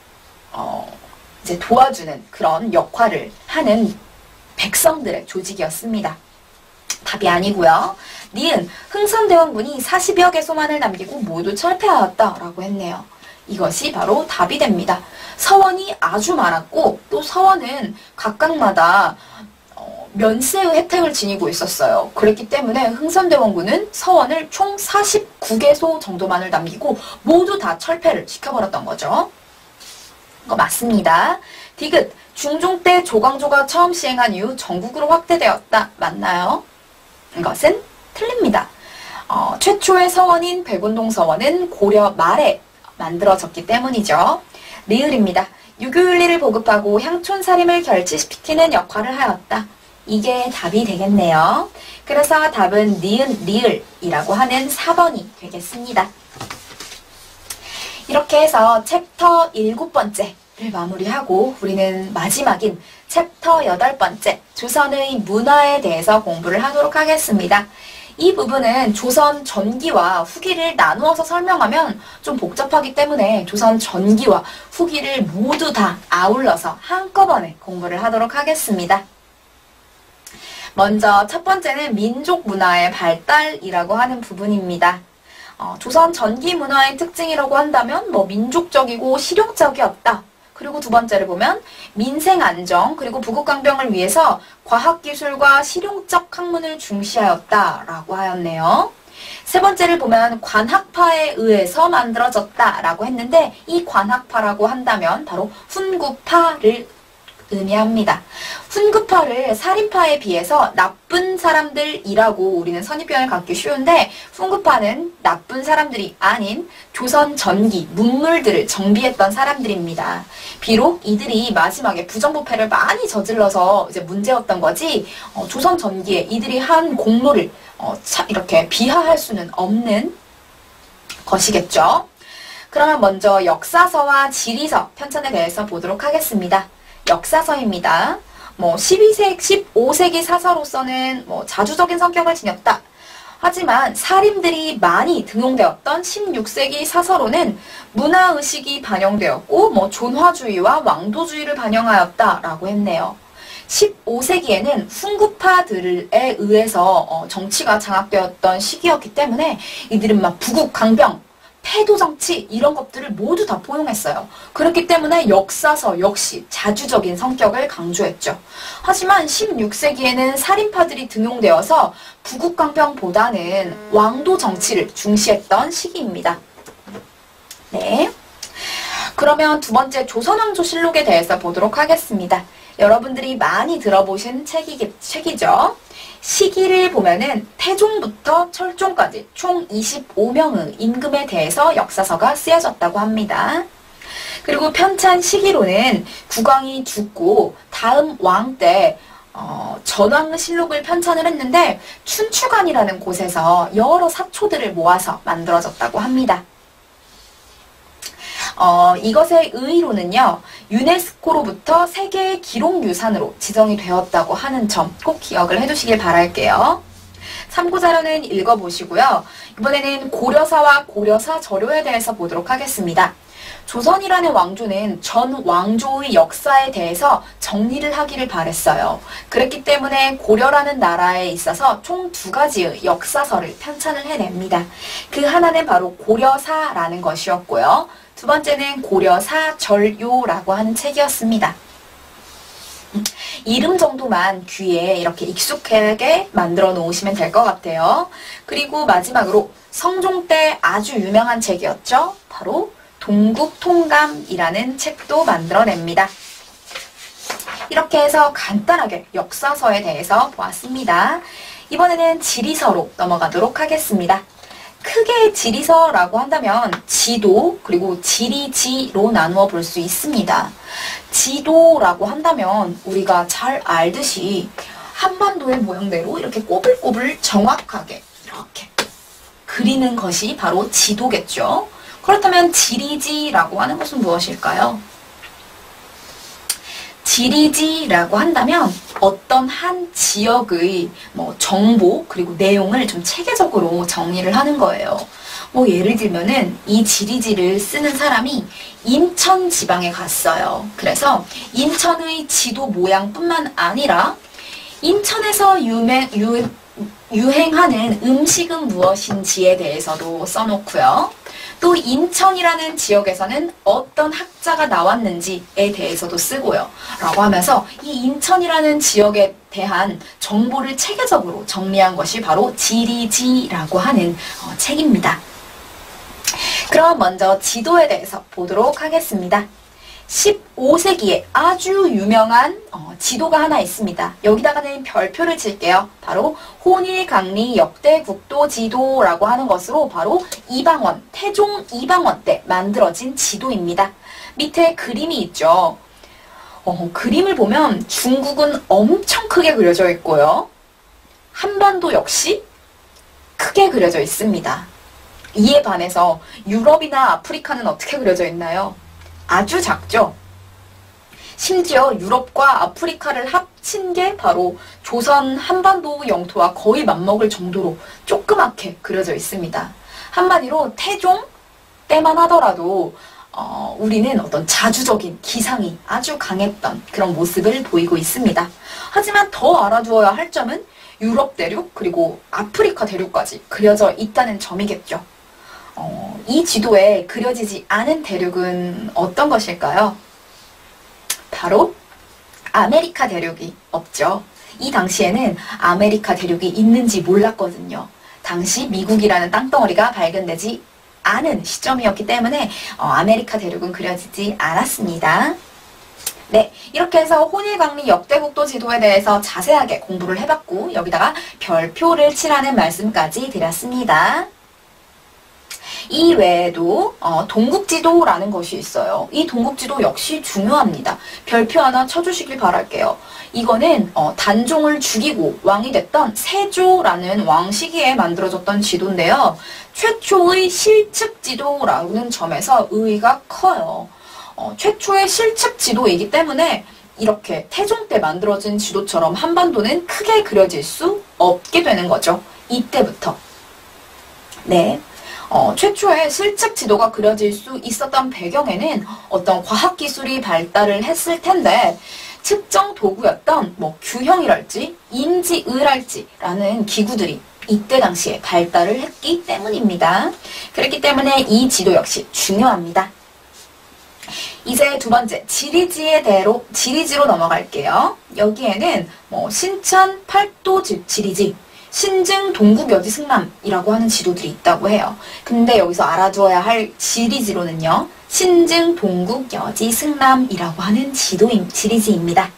이제 도와주는 그런 역할을 하는 백성들의 조직이었습니다. 답이 아니고요. 니은 흥선대원군이 40여 개소만을 남기고 모두 철폐하였다라고 했네요. 이것이 바로 답이 됩니다. 서원이 아주 많았고 또 서원은 각각마다 면세의 혜택을 지니고 있었어요. 그랬기 때문에 흥선대원군은 서원을 총 49개소 정도만을 남기고 모두 다 철폐를 시켜버렸던 거죠. 이거 맞습니다. 디귿, 중종 때 조광조가 처음 시행한 이후 전국으로 확대되었다. 맞나요? 이것은 틀립니다. 최초의 서원인 백운동 서원은 고려 말에 만들어졌기 때문이죠. 리을입니다. 유교윤리를 보급하고 향촌살림을 결집시키는 역할을 하였다. 이게 답이 되겠네요. 그래서 답은 니은, 리을이라고 하는 4번이 되겠습니다. 이렇게 해서 챕터 7번째를 마무리하고 우리는 마지막인 챕터 8번째 조선의 문화에 대해서 공부를 하도록 하겠습니다. 이 부분은 조선 전기와 후기를 나누어서 설명하면 좀 복잡하기 때문에 조선 전기와 후기를 모두 다 아울러서 한꺼번에 공부를 하도록 하겠습니다. 먼저 첫 번째는 민족 문화의 발달이라고 하는 부분입니다. 조선 전기 문화의 특징이라고 한다면 민족적이고 실용적이었다. 그리고 두 번째를 보면 민생 안정 그리고 부국강병을 위해서 과학기술과 실용적 학문을 중시하였다라고 하였네요. 세 번째를 보면 관학파에 의해서 만들어졌다라고 했는데 이 관학파라고 한다면 바로 훈구파를 의미합니다. 훈구파를 살인파에 비해서 나쁜 사람들이라고 우리는 선입견을 갖기 쉬운데 훈구파는 나쁜 사람들이 아닌 조선 전기, 문물들을 정비했던 사람들입니다. 비록 이들이 마지막에 부정부패를 많이 저질러서 이제 문제였던 거지 조선 전기에 이들이 한 공로를 이렇게 비하할 수는 없는 것이겠죠. 그러면 먼저 역사서와 지리서 편찬에 대해서 보도록 하겠습니다. 역사서입니다. 15세기 사서로서는 자주적인 성격을 지녔다. 하지만 사림들이 많이 등용되었던 16세기 사서로는 문화의식이 반영되었고 존화주의와 왕도주의를 반영하였다라고 했네요. 15세기에는 훈구파들에 의해서 정치가 장악되었던 시기였기 때문에 이들은 부국강병, 패도정치 이런 것들을 모두 다 포용했어요. 그렇기 때문에 역사서 역시 자주적인 성격을 강조했죠. 하지만 16세기에는 살인파들이 등용되어서 부국강병보다는 왕도 정치를 중시했던 시기입니다. 네. 그러면 두 번째 조선왕조실록에 대해서 보도록 하겠습니다. 여러분들이 많이 들어보신 책이죠. 시기를 보면은 태종부터 철종까지 총 25명의 임금에 대해서 역사서가 쓰여졌다고 합니다. 그리고 편찬 시기로는 국왕이 죽고 다음 왕 때 전왕의 실록을 편찬을 했는데 춘추관이라는 곳에서 여러 사초들을 모아서 만들어졌다고 합니다. 이것의 의의로는요, 유네스코로부터 세계의 기록유산으로 지정이 되었다고 하는 점 꼭 기억을 해두시길 바랄게요. 참고자료는 읽어보시고요. 이번에는 고려사와 고려사 저료에 대해서 보도록 하겠습니다. 조선이라는 왕조는 전 왕조의 역사에 대해서 정리를 하기를 바랬어요. 그렇기 때문에 고려라는 나라에 있어서 총 2가지의 역사서를 편찬을 해냅니다. 그 하나는 바로 고려사라는 것이었고요. 두 번째는 고려사절요라고 하는 책이었습니다. 이름 정도만 귀에 이렇게 익숙하게 만들어 놓으시면 될 것 같아요. 그리고 마지막으로 성종 때 아주 유명한 책이었죠. 바로 동국통감이라는 책도 만들어냅니다. 이렇게 해서 간단하게 역사서에 대해서 보았습니다. 이번에는 지리서로 넘어가도록 하겠습니다. 크게 지리서라고 한다면 지도 그리고 지리지로 나누어 볼 수 있습니다. 지도라고 한다면 우리가 잘 알듯이 한반도의 모양대로 이렇게 꼬불꼬불 정확하게 이렇게 그리는 것이 바로 지도겠죠. 그렇다면 지리지라고 하는 것은 무엇일까요? 지리지라고 한다면 어떤 한 지역의 정보 그리고 내용을 좀 체계적으로 정리를 하는 거예요. 예를 들면은 이 지리지를 쓰는 사람이 인천 지방에 갔어요. 그래서 인천의 지도 모양뿐만 아니라 인천에서 유행하는 음식은 무엇인지에 대해서도 써놓고요. 또 인천이라는 지역에서는 어떤 학자가 나왔는지에 대해서도 쓰고요. 라고 하면서 이 인천이라는 지역에 대한 정보를 체계적으로 정리한 것이 바로 지리지라고 하는 책입니다. 그럼 먼저 지도에 대해서 보도록 하겠습니다. 15세기에 아주 유명한 지도가 하나 있습니다. 여기다가는 별표를 칠게요. 바로 혼일강리 역대국도 지도라고 하는 것으로 바로 이방원, 태종 이방원 때 만들어진 지도입니다. 밑에 그림이 있죠. 그림을 보면 중국은 엄청 크게 그려져 있고요. 한반도 역시 크게 그려져 있습니다. 이에 반해서 유럽이나 아프리카는 어떻게 그려져 있나요? 아주 작죠. 심지어 유럽과 아프리카를 합친 게 바로 조선 한반도 영토와 거의 맞먹을 정도로 조그맣게 그려져 있습니다. 한마디로 태종 때만 하더라도 우리는 어떤 자주적인 기상이 아주 강했던 그런 모습을 보이고 있습니다. 하지만 더 알아두어야 할 점은 유럽 대륙 그리고 아프리카 대륙까지 그려져 있다는 점이겠죠. 이 지도에 그려지지 않은 대륙은 어떤 것일까요? 바로 아메리카 대륙이 없죠. 이 당시에는 아메리카 대륙이 있는지 몰랐거든요. 당시 미국이라는 땅덩어리가 발견되지 않은 시점이었기 때문에 아메리카 대륙은 그려지지 않았습니다. 네, 이렇게 해서 혼일강리 역대국도 지도에 대해서 자세하게 공부를 해봤고 여기다가 별표를 칠하는 말씀까지 드렸습니다. 이 외에도 동국지도라는 것이 있어요. 이 동국지도 역시 중요합니다. 별표 하나 쳐주시길 바랄게요. 이거는 단종을 죽이고 왕이 됐던 세조라는 왕 시기에 만들어졌던 지도인데요. 최초의 실측지도라는 점에서 의의가 커요. 최초의 실측지도이기 때문에 이렇게 태종 때 만들어진 지도처럼 한반도는 크게 그려질 수 없게 되는 거죠. 이때부터. 네. 최초의 실측 지도가 그려질 수 있었던 배경에는 어떤 과학기술이 발달을 했을 텐데 측정 도구였던 규형이랄지 인지의랄지라는 기구들이 이때 당시에 발달을 했기 때문입니다. 그렇기 때문에 이 지도 역시 중요합니다. 이제 두 번째 지리지로 넘어갈게요. 여기에는 신천 팔도 지리지 신증 동국여지 승남이라고 하는 지도들이 있다고 해요. 근데 여기서 알아두어야 할 지리지로는요. 신증 동국여지 승남이라고 하는 지리지입니다.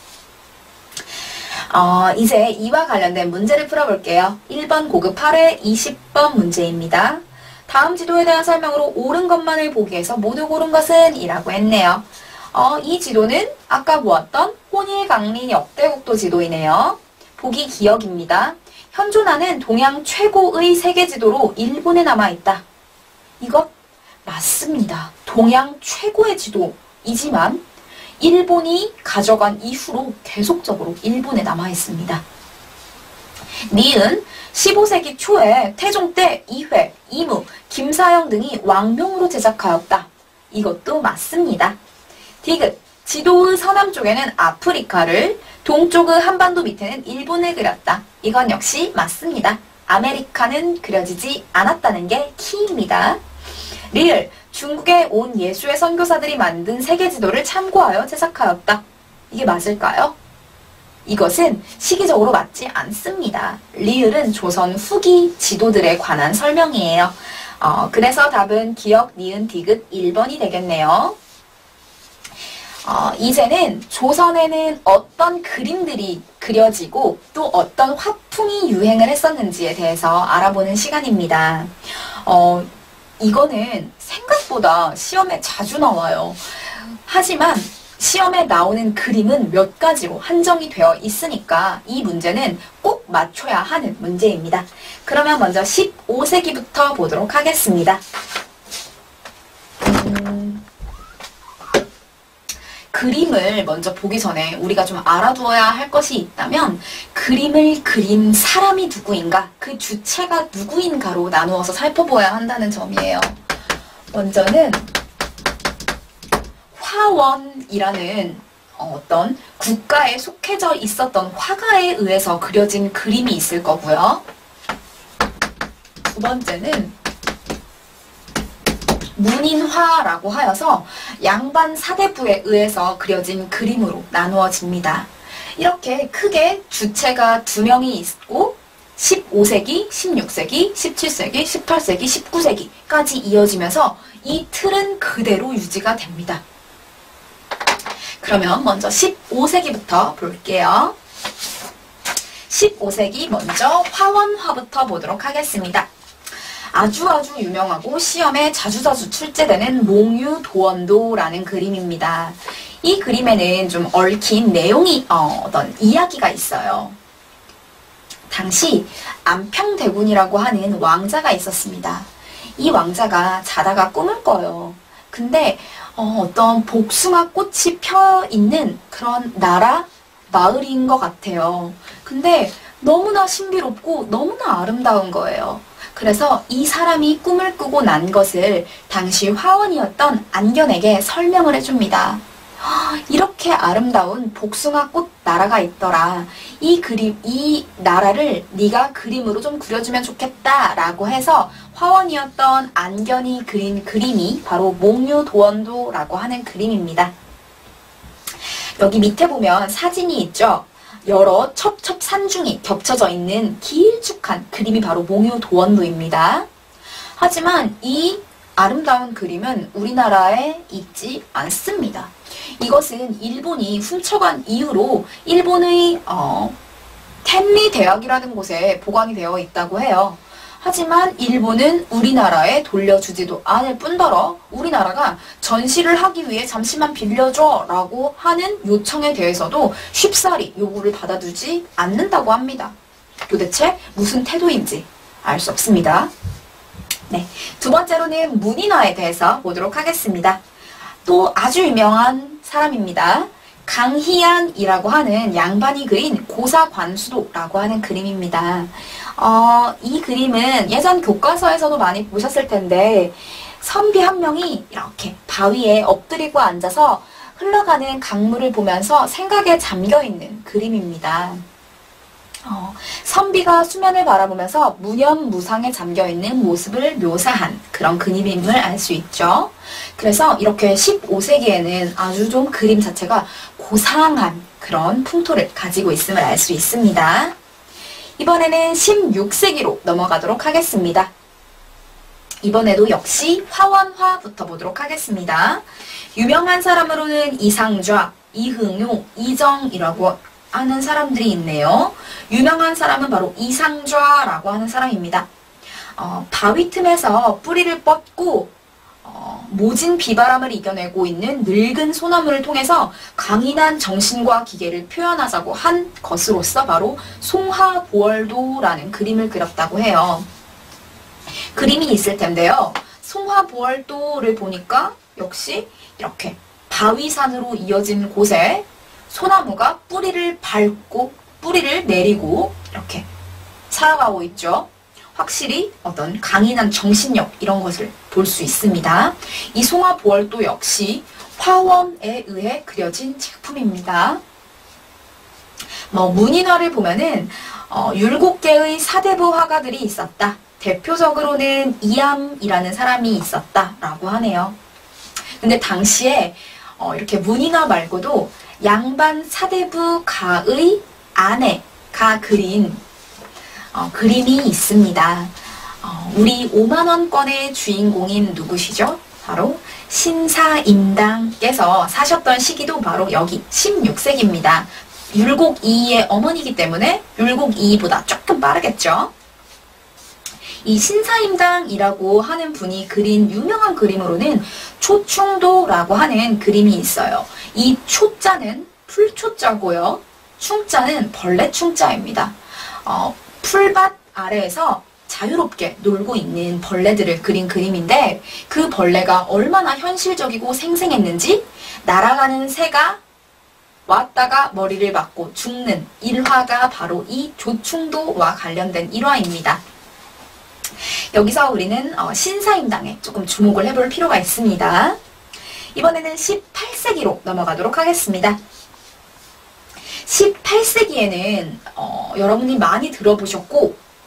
이제 이와 관련된 문제를 풀어볼게요. 1번 고급 8회 20번 문제입니다. 다음 지도에 대한 설명으로 옳은 것만을 보기 위해서 모두 고른 것은? 이라고 했네요. 이 지도는 아까 보았던 혼일강리 역대국도 지도이네요. 보기 기역입니다. 현존하는 동양 최고의 세계지도로 일본에 남아있다. 이것 맞습니다. 동양 최고의 지도이지만 일본이 가져간 이후로 계속적으로 일본에 남아있습니다. 니은 15세기 초에 태종 때 이회, 이무, 김사영 등이 왕명으로 제작하였다. 이것도 맞습니다. 디귿 지도의 서남 쪽에는 아프리카를 동쪽의 한반도 밑에는 일본을 그렸다. 이건 역시 맞습니다. 아메리카는 그려지지 않았다는 게 키입니다. 리을 중국에 온 예수의 선교사들이 만든 세계지도를 참고하여 제작하였다. 이게 맞을까요? 이것은 시기적으로 맞지 않습니다. 리을은 조선 후기 지도들에 관한 설명이에요. 그래서 답은 기역, 니은, 디귿 1번이 되겠네요. 이제는 조선에는 어떤 그림들이 그려지고 또 어떤 화풍이 유행을 했었는지에 대해서 알아보는 시간입니다. 이거는 생각보다 시험에 자주 나와요. 하지만 시험에 나오는 그림은 몇 가지로 한정이 되어 있으니까 이 문제는 꼭 맞춰야 하는 문제입니다. 그러면 먼저 15세기부터 보도록 하겠습니다. 그림을 먼저 보기 전에 우리가 좀 알아두어야 할 것이 있다면 그림을 그린 사람이 누구인가, 그 주체가 누구인가로 나누어서 살펴보아야 한다는 점이에요. 먼저는 화원이라는 어떤 국가에 속해져 있었던 화가에 의해서 그려진 그림이 있을 거고요. 두 번째는 문인화라고 하여서 양반 사대부에 의해서 그려진 그림으로 나누어집니다. 이렇게 크게 주체가 두 명이 있고 15세기, 16세기, 17세기, 18세기, 19세기까지 이어지면서 이 틀은 그대로 유지가 됩니다. 그러면 먼저 15세기부터 볼게요. 15세기 먼저 화원화부터 보도록 하겠습니다. 아주 유명하고 시험에 자주자주 출제되는 몽유도원도라는 그림입니다. 이 그림에는 좀 얽힌 내용이 어떤 이야기가 있어요. 당시 안평대군이라고 하는 왕자가 있었습니다. 이 왕자가 자다가 꿈을 꿔요. 근데 어떤 복숭아 꽃이 펴 있는 그런 나라 마을인 것 같아요. 근데 너무나 신비롭고 너무나 아름다운 거예요. 그래서 이 사람이 꿈을 꾸고 난 것을 당시 화원이었던 안견에게 설명을 해줍니다. 이렇게 아름다운 복숭아꽃 나라가 있더라. 이 나라를 네가 그림으로 좀 그려주면 좋겠다 라고 해서 화원이었던 안견이 그린 그림이 바로 몽유도원도라고 하는 그림입니다. 여기 밑에 보면 사진이 있죠. 여러 첩첩산중이 겹쳐져 있는 길쭉한 그림이 바로 몽유도원도입니다. 하지만 이 아름다운 그림은 우리나라에 있지 않습니다. 이것은 일본이 훔쳐간 이후로 일본의 텐리 대학이라는 곳에 보관이 되어 있다고 해요. 하지만 일본은 우리나라에 돌려주지도 않을 뿐더러 우리나라가 전시를 하기 위해 잠시만 빌려줘 라고 하는 요청에 대해서도 쉽사리 요구를 받아주지 않는다고 합니다. 도대체 무슨 태도인지 알 수 없습니다. 네, 두 번째로는 문인화에 대해서 보도록 하겠습니다. 또 아주 유명한 사람입니다. 강희안이라고 하는 양반이 그린 고사관수도라고 하는 그림입니다. 이 그림은 예전 교과서에서도 많이 보셨을 텐데 선비 한 명이 이렇게 바위에 엎드리고 앉아서 흘러가는 강물을 보면서 생각에 잠겨있는 그림입니다. 선비가 수면을 바라보면서 무념무상에 잠겨있는 모습을 묘사한 그런 그림임을 알 수 있죠. 그래서 이렇게 15세기에는 아주 좀 그림 자체가 고상한 그런 풍토를 가지고 있음을 알 수 있습니다. 이번에는 16세기로 넘어가도록 하겠습니다. 이번에도 역시 화원화부터 보도록 하겠습니다. 유명한 사람으로는 이상좌, 이흥용, 이정이라고 하는 사람들이 있네요. 유명한 사람은 바로 이상좌라고 하는 사람입니다. 바위 틈에서 뿌리를 뻗고 모진 비바람을 이겨내고 있는 늙은 소나무를 통해서 강인한 정신과 기계를 표현하자고 한 것으로서 바로 송화보월도라는 그림을 그렸다고 해요. 그림이 있을 텐데요. 송화보월도를 보니까 역시 이렇게 바위산으로 이어진 곳에 소나무가 뿌리를 밟고 뿌리를 내리고 이렇게 살아가고 있죠. 확실히 어떤 강인한 정신력 이런 것을 볼 수 있습니다. 이 송화보월도 역시 화원에 의해 그려진 작품입니다. 문인화를 보면은 7개의 사대부 화가들이 있었다. 대표적으로는 이암이라는 사람이 있었다라고 하네요. 근데 당시에 이렇게 문인화 말고도 양반 사대부 가의 아내가 그린 그림이 있습니다. 우리 5만원권의 주인공인 누구시죠? 바로 신사임당께서 사셨던 시기도 바로 여기 16세기입니다. 율곡이이의 어머니이기 때문에 율곡이이보다 조금 빠르겠죠? 이 신사임당이라고 하는 분이 그린 유명한 그림으로는 초충도라고 하는 그림이 있어요. 이 초자는 풀초자고요. 충자는 벌레 충자입니다. 풀밭 아래에서 자유롭게 놀고 있는 벌레들을 그린 그림인데 그 벌레가 얼마나 현실적이고 생생했는지 날아가는 새가 왔다가 머리를 맞고 죽는 일화가 바로 이 조충도와 관련된 일화입니다. 여기서 우리는 신사임당에 조금 주목을 해볼 필요가 있습니다. 이번에는 18세기로 넘어가도록 하겠습니다. 18세기에는 여러분이 많이 들어보셨고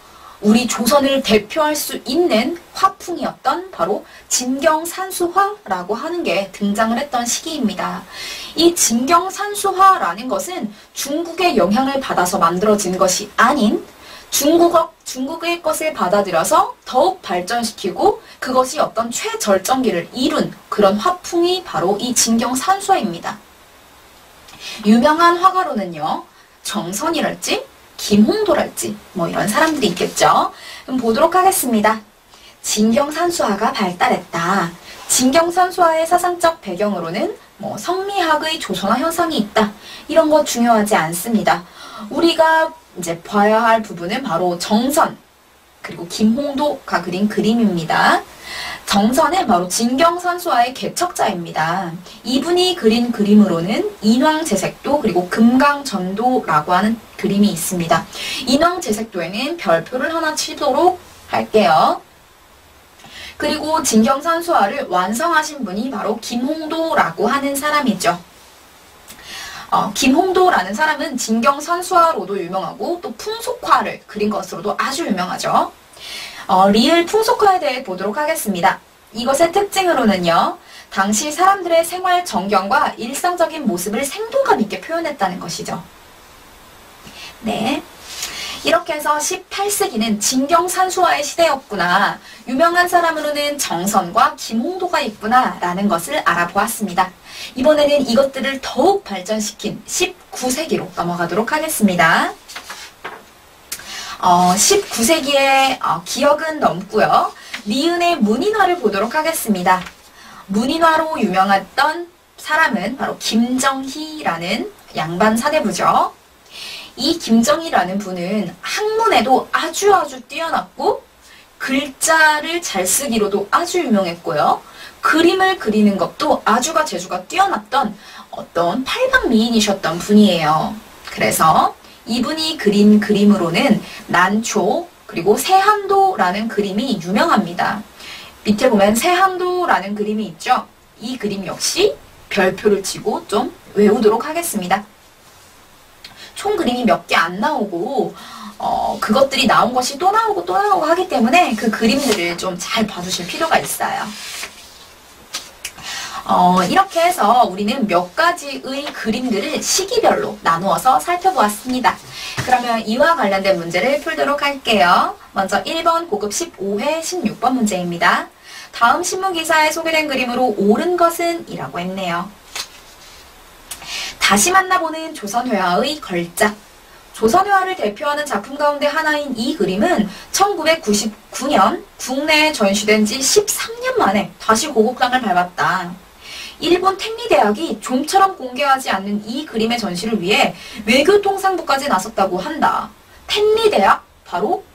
우리 조선을 대표할 수 있는 화풍이었던 바로 진경산수화라고 하는 게 등장을 했던 시기입니다. 이 진경산수화라는 것은 중국의 영향을 받아서 만들어진 것이 아닌 중국의 것을 받아들여서 더욱 발전시키고 그것이 어떤 최절정기를 이룬 그런 화풍이 바로 이 진경산수화입니다. 유명한 화가로는요, 정선이랄지 김홍도랄지 뭐 이런 사람들이 있겠죠. 그럼 보도록 하겠습니다. 진경산수화가 발달했다. 진경산수화의 사상적 배경으로는 뭐 성리학의 조선화 현상이 있다. 이런 거 중요하지 않습니다. 우리가 이제 봐야 할 부분은 바로 정선 그리고 김홍도가 그린 그림입니다. 정선은 바로 진경산수화의 개척자입니다. 이분이 그린 그림으로는 인왕제색도 그리고 금강전도라고 하는 그림이 있습니다. 인왕제색도에는 별표를 하나 치도록 할게요. 그리고 진경산수화를 완성하신 분이 바로 김홍도라고 하는 사람이죠. 김홍도라는 사람은 진경산수화로도 유명하고 또 풍속화를 그린 것으로도 아주 유명하죠. 리을 풍속화에 대해 보도록 하겠습니다. 이것의 특징으로는요, 당시 사람들의 생활 정경과 일상적인 모습을 생동감 있게 표현했다는 것이죠. 네. 이렇게 해서 18세기는 진경산수화의 시대였구나, 유명한 사람으로는 정선과 김홍도가 있구나 라는 것을 알아보았습니다. 이번에는 이것들을 더욱 발전시킨 19세기로 넘어가도록 하겠습니다. 19세기의 기억은 넘고요. 리은의 문인화를 보도록 하겠습니다. 문인화로 유명했던 사람은 바로 김정희라는 양반 사대부죠. 이 김정희라는 분은 학문에도 아주 뛰어났고 글자를 잘 쓰기로도 아주 유명했고요. 그림을 그리는 것도 아주가 재주가 뛰어났던 어떤 팔방미인이셨던 분이에요. 그래서 이분이 그린 그림으로는 난초 그리고 세한도라는 그림이 유명합니다. 밑에 보면 세한도라는 그림이 있죠. 이 그림 역시 별표를 치고 좀 외우도록 하겠습니다. 총 그림이 몇 개 안 나오고 그것들이 나온 것이 또 나오고 하기 때문에 그 그림들을 좀 잘 봐주실 필요가 있어요. 이렇게 해서 우리는 몇 가지의 그림들을 시기별로 나누어서 살펴보았습니다. 그러면 이와 관련된 문제를 풀도록 할게요. 먼저 1번 고급 15회 16번 문제입니다. 다음 신문기사에 소개된 그림으로 옳은 것은? 이라고 했네요. 다시 만나보는 조선회화의 걸작. 조선회화를 대표하는 작품 가운데 하나인 이 그림은 1999년 국내에 전시된 지 13년 만에 다시 고국장을 밟았다. 일본 텐리대학이 좀처럼 공개하지 않는 이 그림의 전시를 위해 외교통상부까지 나섰다고 한다. 텐리대학? 바로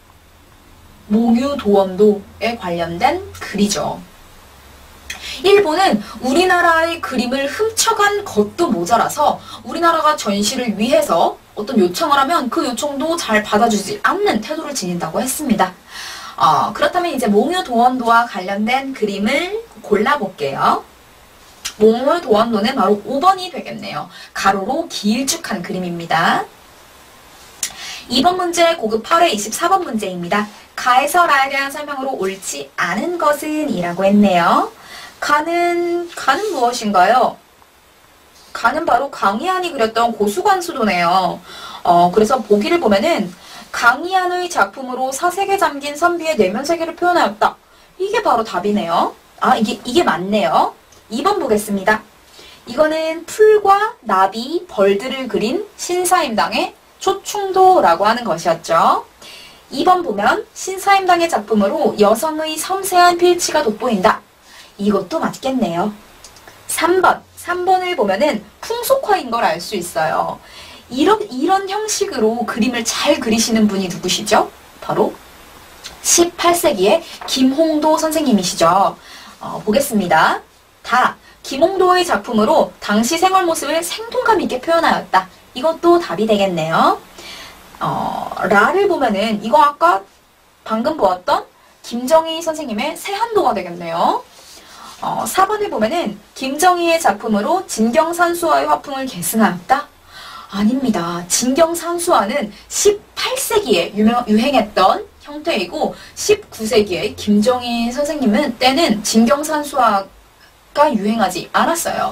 몽유도원도에 관련된 글이죠. 일본은 우리나라의 그림을 훔쳐간 것도 모자라서 우리나라가 전시를 위해서 어떤 요청을 하면 그 요청도 잘 받아주지 않는 태도를 지닌다고 했습니다. 그렇다면 이제 몽유도원도와 관련된 그림을 골라볼게요. 몽유도원도는 바로 5번이 되겠네요. 가로로 길쭉한 그림입니다. 2번 문제 고급 8회 24번 문제입니다. 가에서 라에 대한 설명으로 옳지 않은 것은? 이라고 했네요. 가는 무엇인가요? 가는 바로 강희안이 그렸던 고수관수도네요. 그래서 보기를 보면은 강희안의 작품으로 사색에 잠긴 선비의 내면 세계를 표현하였다. 이게 바로 답이네요. 이게 맞네요. 2번 보겠습니다. 이거는 풀과 나비, 벌들을 그린 신사임당의 초충도라고 하는 것이었죠. 2번 보면 신사임당의 작품으로 여성의 섬세한 필치가 돋보인다. 이것도 맞겠네요. 3번을 보면은 풍속화인 걸 알 수 있어요. 이런 형식으로 그림을 잘 그리시는 분이 누구시죠? 바로 18세기의 김홍도 선생님이시죠. 보겠습니다. 김홍도의 작품으로 당시 생활 모습을 생동감 있게 표현하였다. 이것도 답이 되겠네요. 라를 보면은 이거 아까 방금 보았던 김정희 선생님의 세한도가 되겠네요. 4번을 보면은 김정희의 작품으로 진경산수화의 화풍을 계승하였다? 아닙니다. 진경산수화는 18세기에 유행했던 형태이고 19세기에 김정일 선생님은 때는 진경산수화가 유행하지 않았어요.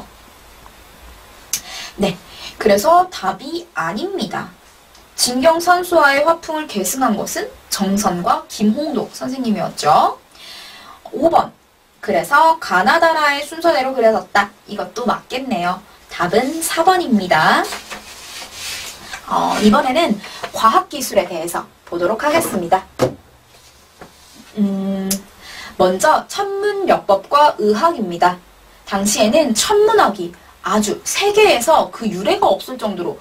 네, 그래서 답이 아닙니다. 진경산수화의 화풍을 계승한 것은 정선과 김홍도 선생님이었죠. 5번, 그래서 가나다라의 순서대로 그려졌다. 이것도 맞겠네요. 답은 4번입니다. 이번에는 과학기술에 대해서 보도록 하겠습니다. 먼저 천문역법과 의학입니다. 당시에는 천문학이 아주 세계에서 그 유례가 없을 정도로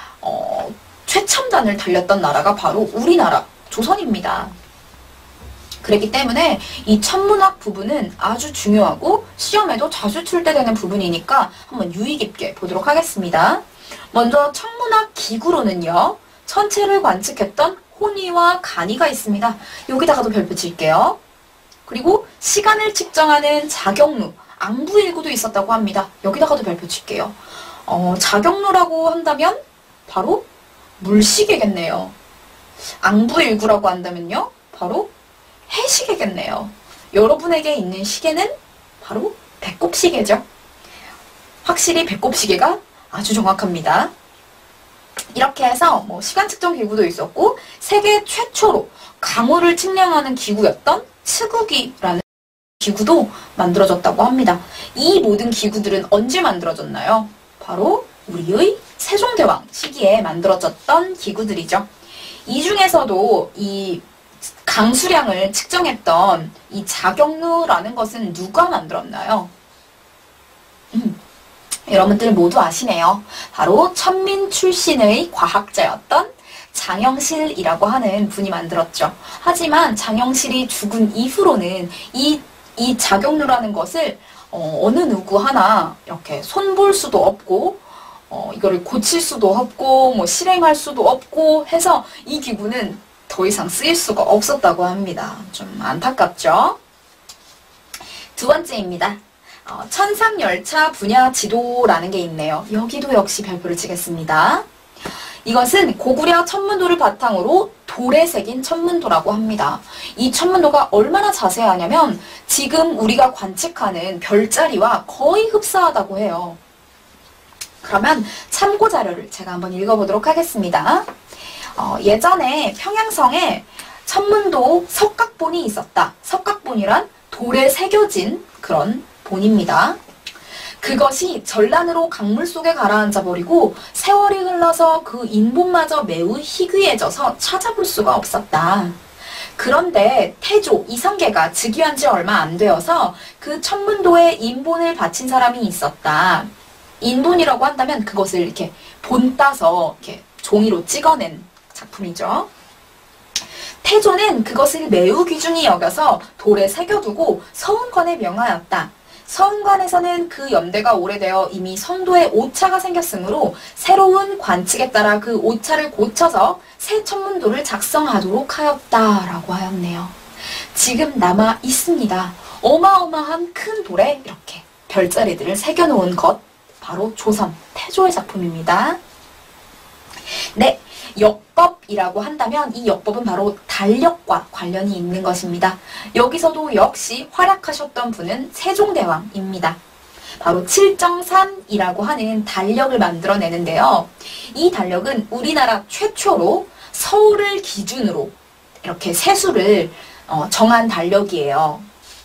최첨단을 달렸던 나라가 바로 우리나라, 조선입니다. 그렇기 때문에 이 천문학 부분은 아주 중요하고 시험에도 자주 출제되는 부분이니까 한번 유의 깊게 보도록 하겠습니다. 먼저 천문학 기구로는요, 천체를 관측했던 호니와 간이가 있습니다. 여기다가도 별표 칠게요. 그리고 시간을 측정하는 자경루, 앙부일구도 있었다고 합니다. 여기다가도 별표 칠게요. 자경루라고 한다면 바로 물시계겠네요. 앙부일구라고 한다면요, 바로 해시계겠네요. 여러분에게 있는 시계는 바로 배꼽시계죠. 확실히 배꼽시계가 아주 정확합니다. 이렇게 해서 시간 측정 기구도 있었고, 세계 최초로 강우를 측량하는 기구였던 측우기라는 기구도 만들어졌다고 합니다. 이 모든 기구들은 언제 만들어졌나요? 바로 우리의 세종대왕 시기에 만들어졌던 기구들이죠. 이 중에서도 이 강수량을 측정했던 이 자경루라는 것은 누가 만들었나요? 여러분들 모두 아시네요. 바로 천민 출신의 과학자였던 장영실이라고 하는 분이 만들었죠. 하지만 장영실이 죽은 이후로는 이 자경루라는 것을 어느 누구 하나 이렇게 손볼 수도 없고 이거를 고칠 수도 없고 실행할 수도 없고 해서 이 기구는 더 이상 쓰일 수가 없었다고 합니다. 좀 안타깝죠? 두 번째입니다. 천상열차 분야 지도라는 게 있네요. 여기도 역시 별표를 치겠습니다. 이것은 고구려 천문도를 바탕으로 돌에 새긴 천문도라고 합니다. 이 천문도가 얼마나 자세하냐면 지금 우리가 관측하는 별자리와 거의 흡사하다고 해요. 그러면 참고 자료를 제가 한번 읽어보도록 하겠습니다. 예전에 평양성에 천문도 석각본이 있었다. 석각본이란 돌에 새겨진 그런 본입니다. 그것이 전란으로 강물 속에 가라앉아 버리고 세월이 흘러서 그 인본마저 매우 희귀해져서 찾아볼 수가 없었다. 그런데 태조 이성계가 즉위한 지 얼마 안 되어서 그 천문도에 인본을 바친 사람이 있었다. 인본이라고 한다면 그것을 이렇게 본 따서 이렇게 종이로 찍어낸 작품이죠. 태조는 그것을 매우 귀중히 여겨서 돌에 새겨두고 서운관에 명하였다. 서운관에서는 그 연대가 오래되어 이미 성도에 오차가 생겼으므로 새로운 관측에 따라 그 오차를 고쳐서 새 천문도를 작성하도록 하였다라고 하였네요. 지금 남아 있습니다. 어마어마한 큰 돌에 이렇게 별자리들을 새겨놓은 것, 바로 조선 태조의 작품입니다. 네, 역법이라고 한다면 이 역법은 바로 달력과 관련이 있는 것입니다. 여기서도 역시 활약하셨던 분은 세종대왕입니다. 바로 칠정산이라고 하는 달력을 만들어내는데요. 이 달력은 우리나라 최초로 서울을 기준으로 이렇게 세수를 정한 달력이에요.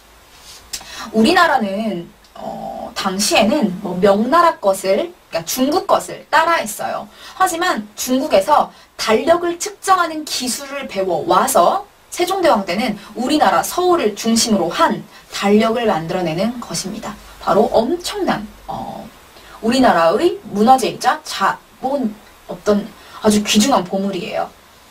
우리나라는 당시에는 명나라 것을, 그러니까 중국 것을 따라했어요. 하지만 중국에서 달력을 측정하는 기술을 배워와서 세종대왕 때는 우리나라 서울을 중심으로 한 달력을 만들어내는 것입니다. 바로 엄청난 우리나라의 문화재이자 자본 어떤 아주 귀중한 보물이에요.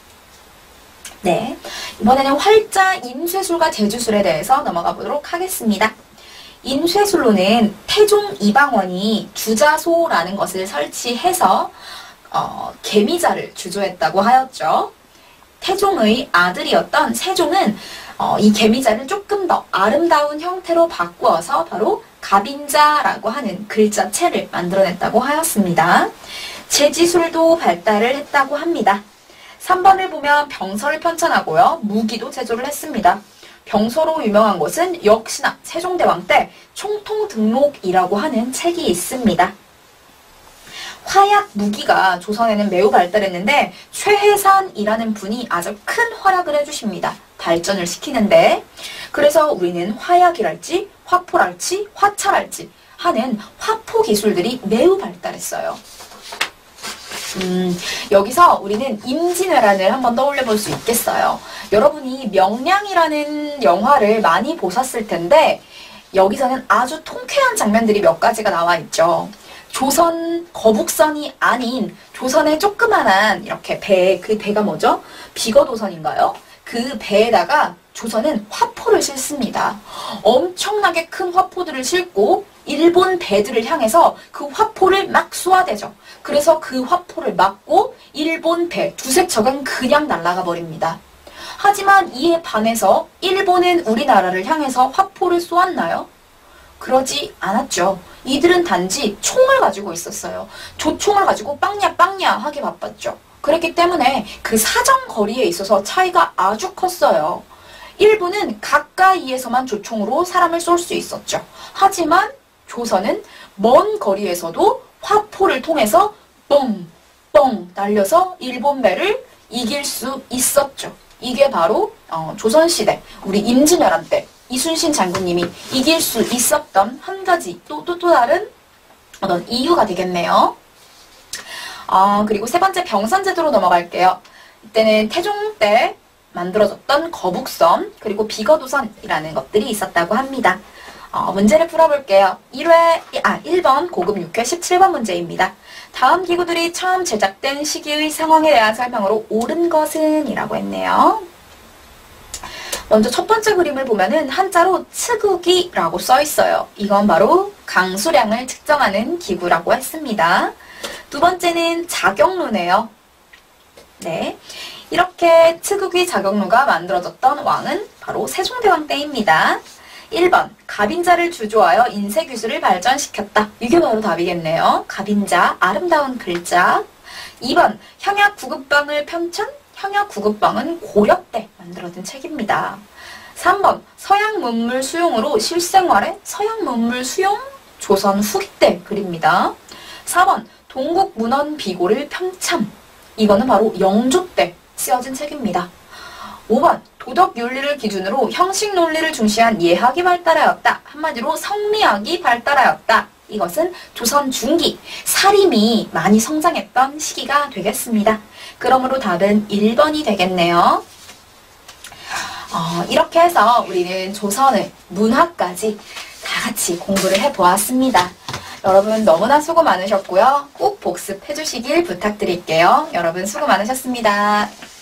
네, 이번에는 활자 인쇄술과 제주술에 대해서 넘어가 보도록 하겠습니다. 인쇄술로는 태종 이방원이 주자소라는 것을 설치해서 개미자를 주조했다고 하였죠. 태종의 아들이었던 세종은 이 개미자를 조금 더 아름다운 형태로 바꾸어서 바로 갑인자라고 하는 글자체를 만들어냈다고 하였습니다. 제지술도 발달을 했다고 합니다. 3번을 보면 병서를 편찬하고요. 무기도 제조를 했습니다. 병서로 유명한 것은 역시나 세종대왕 때 총통등록이라고 하는 책이 있습니다. 화약 무기가 조선에는 매우 발달했는데 최혜산이라는 분이 아주 큰 활약을 해주십니다. 발전을 시키는데. 그래서 우리는 화약이랄지 화포랄지 화차랄지 하는 화포 기술들이 매우 발달했어요. 여기서 우리는 임진왜란을 한번 떠올려 볼 수 있겠어요. 여러분이 명량이라는 영화를 많이 보셨을 텐데 여기서는 아주 통쾌한 장면들이 몇 가지가 나와 있죠. 조선 거북선이 아닌 조선의 조그만한 이렇게 배, 그 배가 뭐죠? 비거도선인가요? 그 배에다가 조선은 화포를 싣습니다. 엄청나게 큰 화포들을 싣고 일본 배들을 향해서 그 화포를 막 쏘아대죠. 그래서 그 화포를 막고 일본 배 두세 척은 그냥 날아가 버립니다. 하지만 이에 반해서 일본은 우리나라를 향해서 화포를 쏘았나요? 그러지 않았죠. 이들은 단지 총을 가지고 있었어요. 조총을 가지고 빵야 빵야 하게 바빴죠. 그랬기 때문에 그 사정거리에 있어서 차이가 아주 컸어요. 일본은 가까이에서만 조총으로 사람을 쏠 수 있었죠. 하지만 조선은 먼 거리에서도 화포를 통해서 뻥뻥 날려서 일본 배를 이길 수 있었죠. 이게 바로 조선시대 우리 임진왜란 때 이순신 장군님이 이길 수 있었던 한 가지 또 다른 어떤 이유가 되겠네요. 그리고 세 번째 병선제도로 넘어갈게요. 이때는 태종 때 만들어졌던 거북선 그리고 비거도선이라는 것들이 있었다고 합니다. 문제를 풀어볼게요. 1번 고급 6회 17번 문제입니다. 다음 기구들이 처음 제작된 시기의 상황에 대한 설명으로 옳은 것은? 이라고 했네요. 먼저 첫 번째 그림을 보면은 한자로 츠구기라고 써 있어요. 이건 바로 강수량을 측정하는 기구라고 했습니다. 두 번째는 자경루네요. 네. 이렇게 츠구기 자경루가 만들어졌던 왕은 바로 세종대왕 때입니다. 1번 갑인자를 주조하여 인쇄기술을 발전시켰다. 이게 바로 답이겠네요. 갑인자, 아름다운 글자. 2번 형약구급방을 편찬? 형약구급방은 고려 때 만들어진 책입니다. 3번 서양 문물 수용으로 실생활에 서양 문물 수용? 조선 후기 때 글입니다. 4번 동국문헌 비고를 편찬. 이거는 바로 영조 때 쓰여진 책입니다. 5번 도덕 윤리를 기준으로 형식 논리를 중시한 예학이 발달하였다. 한마디로 성리학이 발달하였다. 이것은 조선 중기, 사림이 많이 성장했던 시기가 되겠습니다. 그러므로 답은 1번이 되겠네요. 이렇게 해서 우리는 조선의 문화까지 다 같이 공부를 해보았습니다. 여러분 너무나 수고 많으셨고요. 꼭 복습해 주시길 부탁드릴게요. 여러분 수고 많으셨습니다.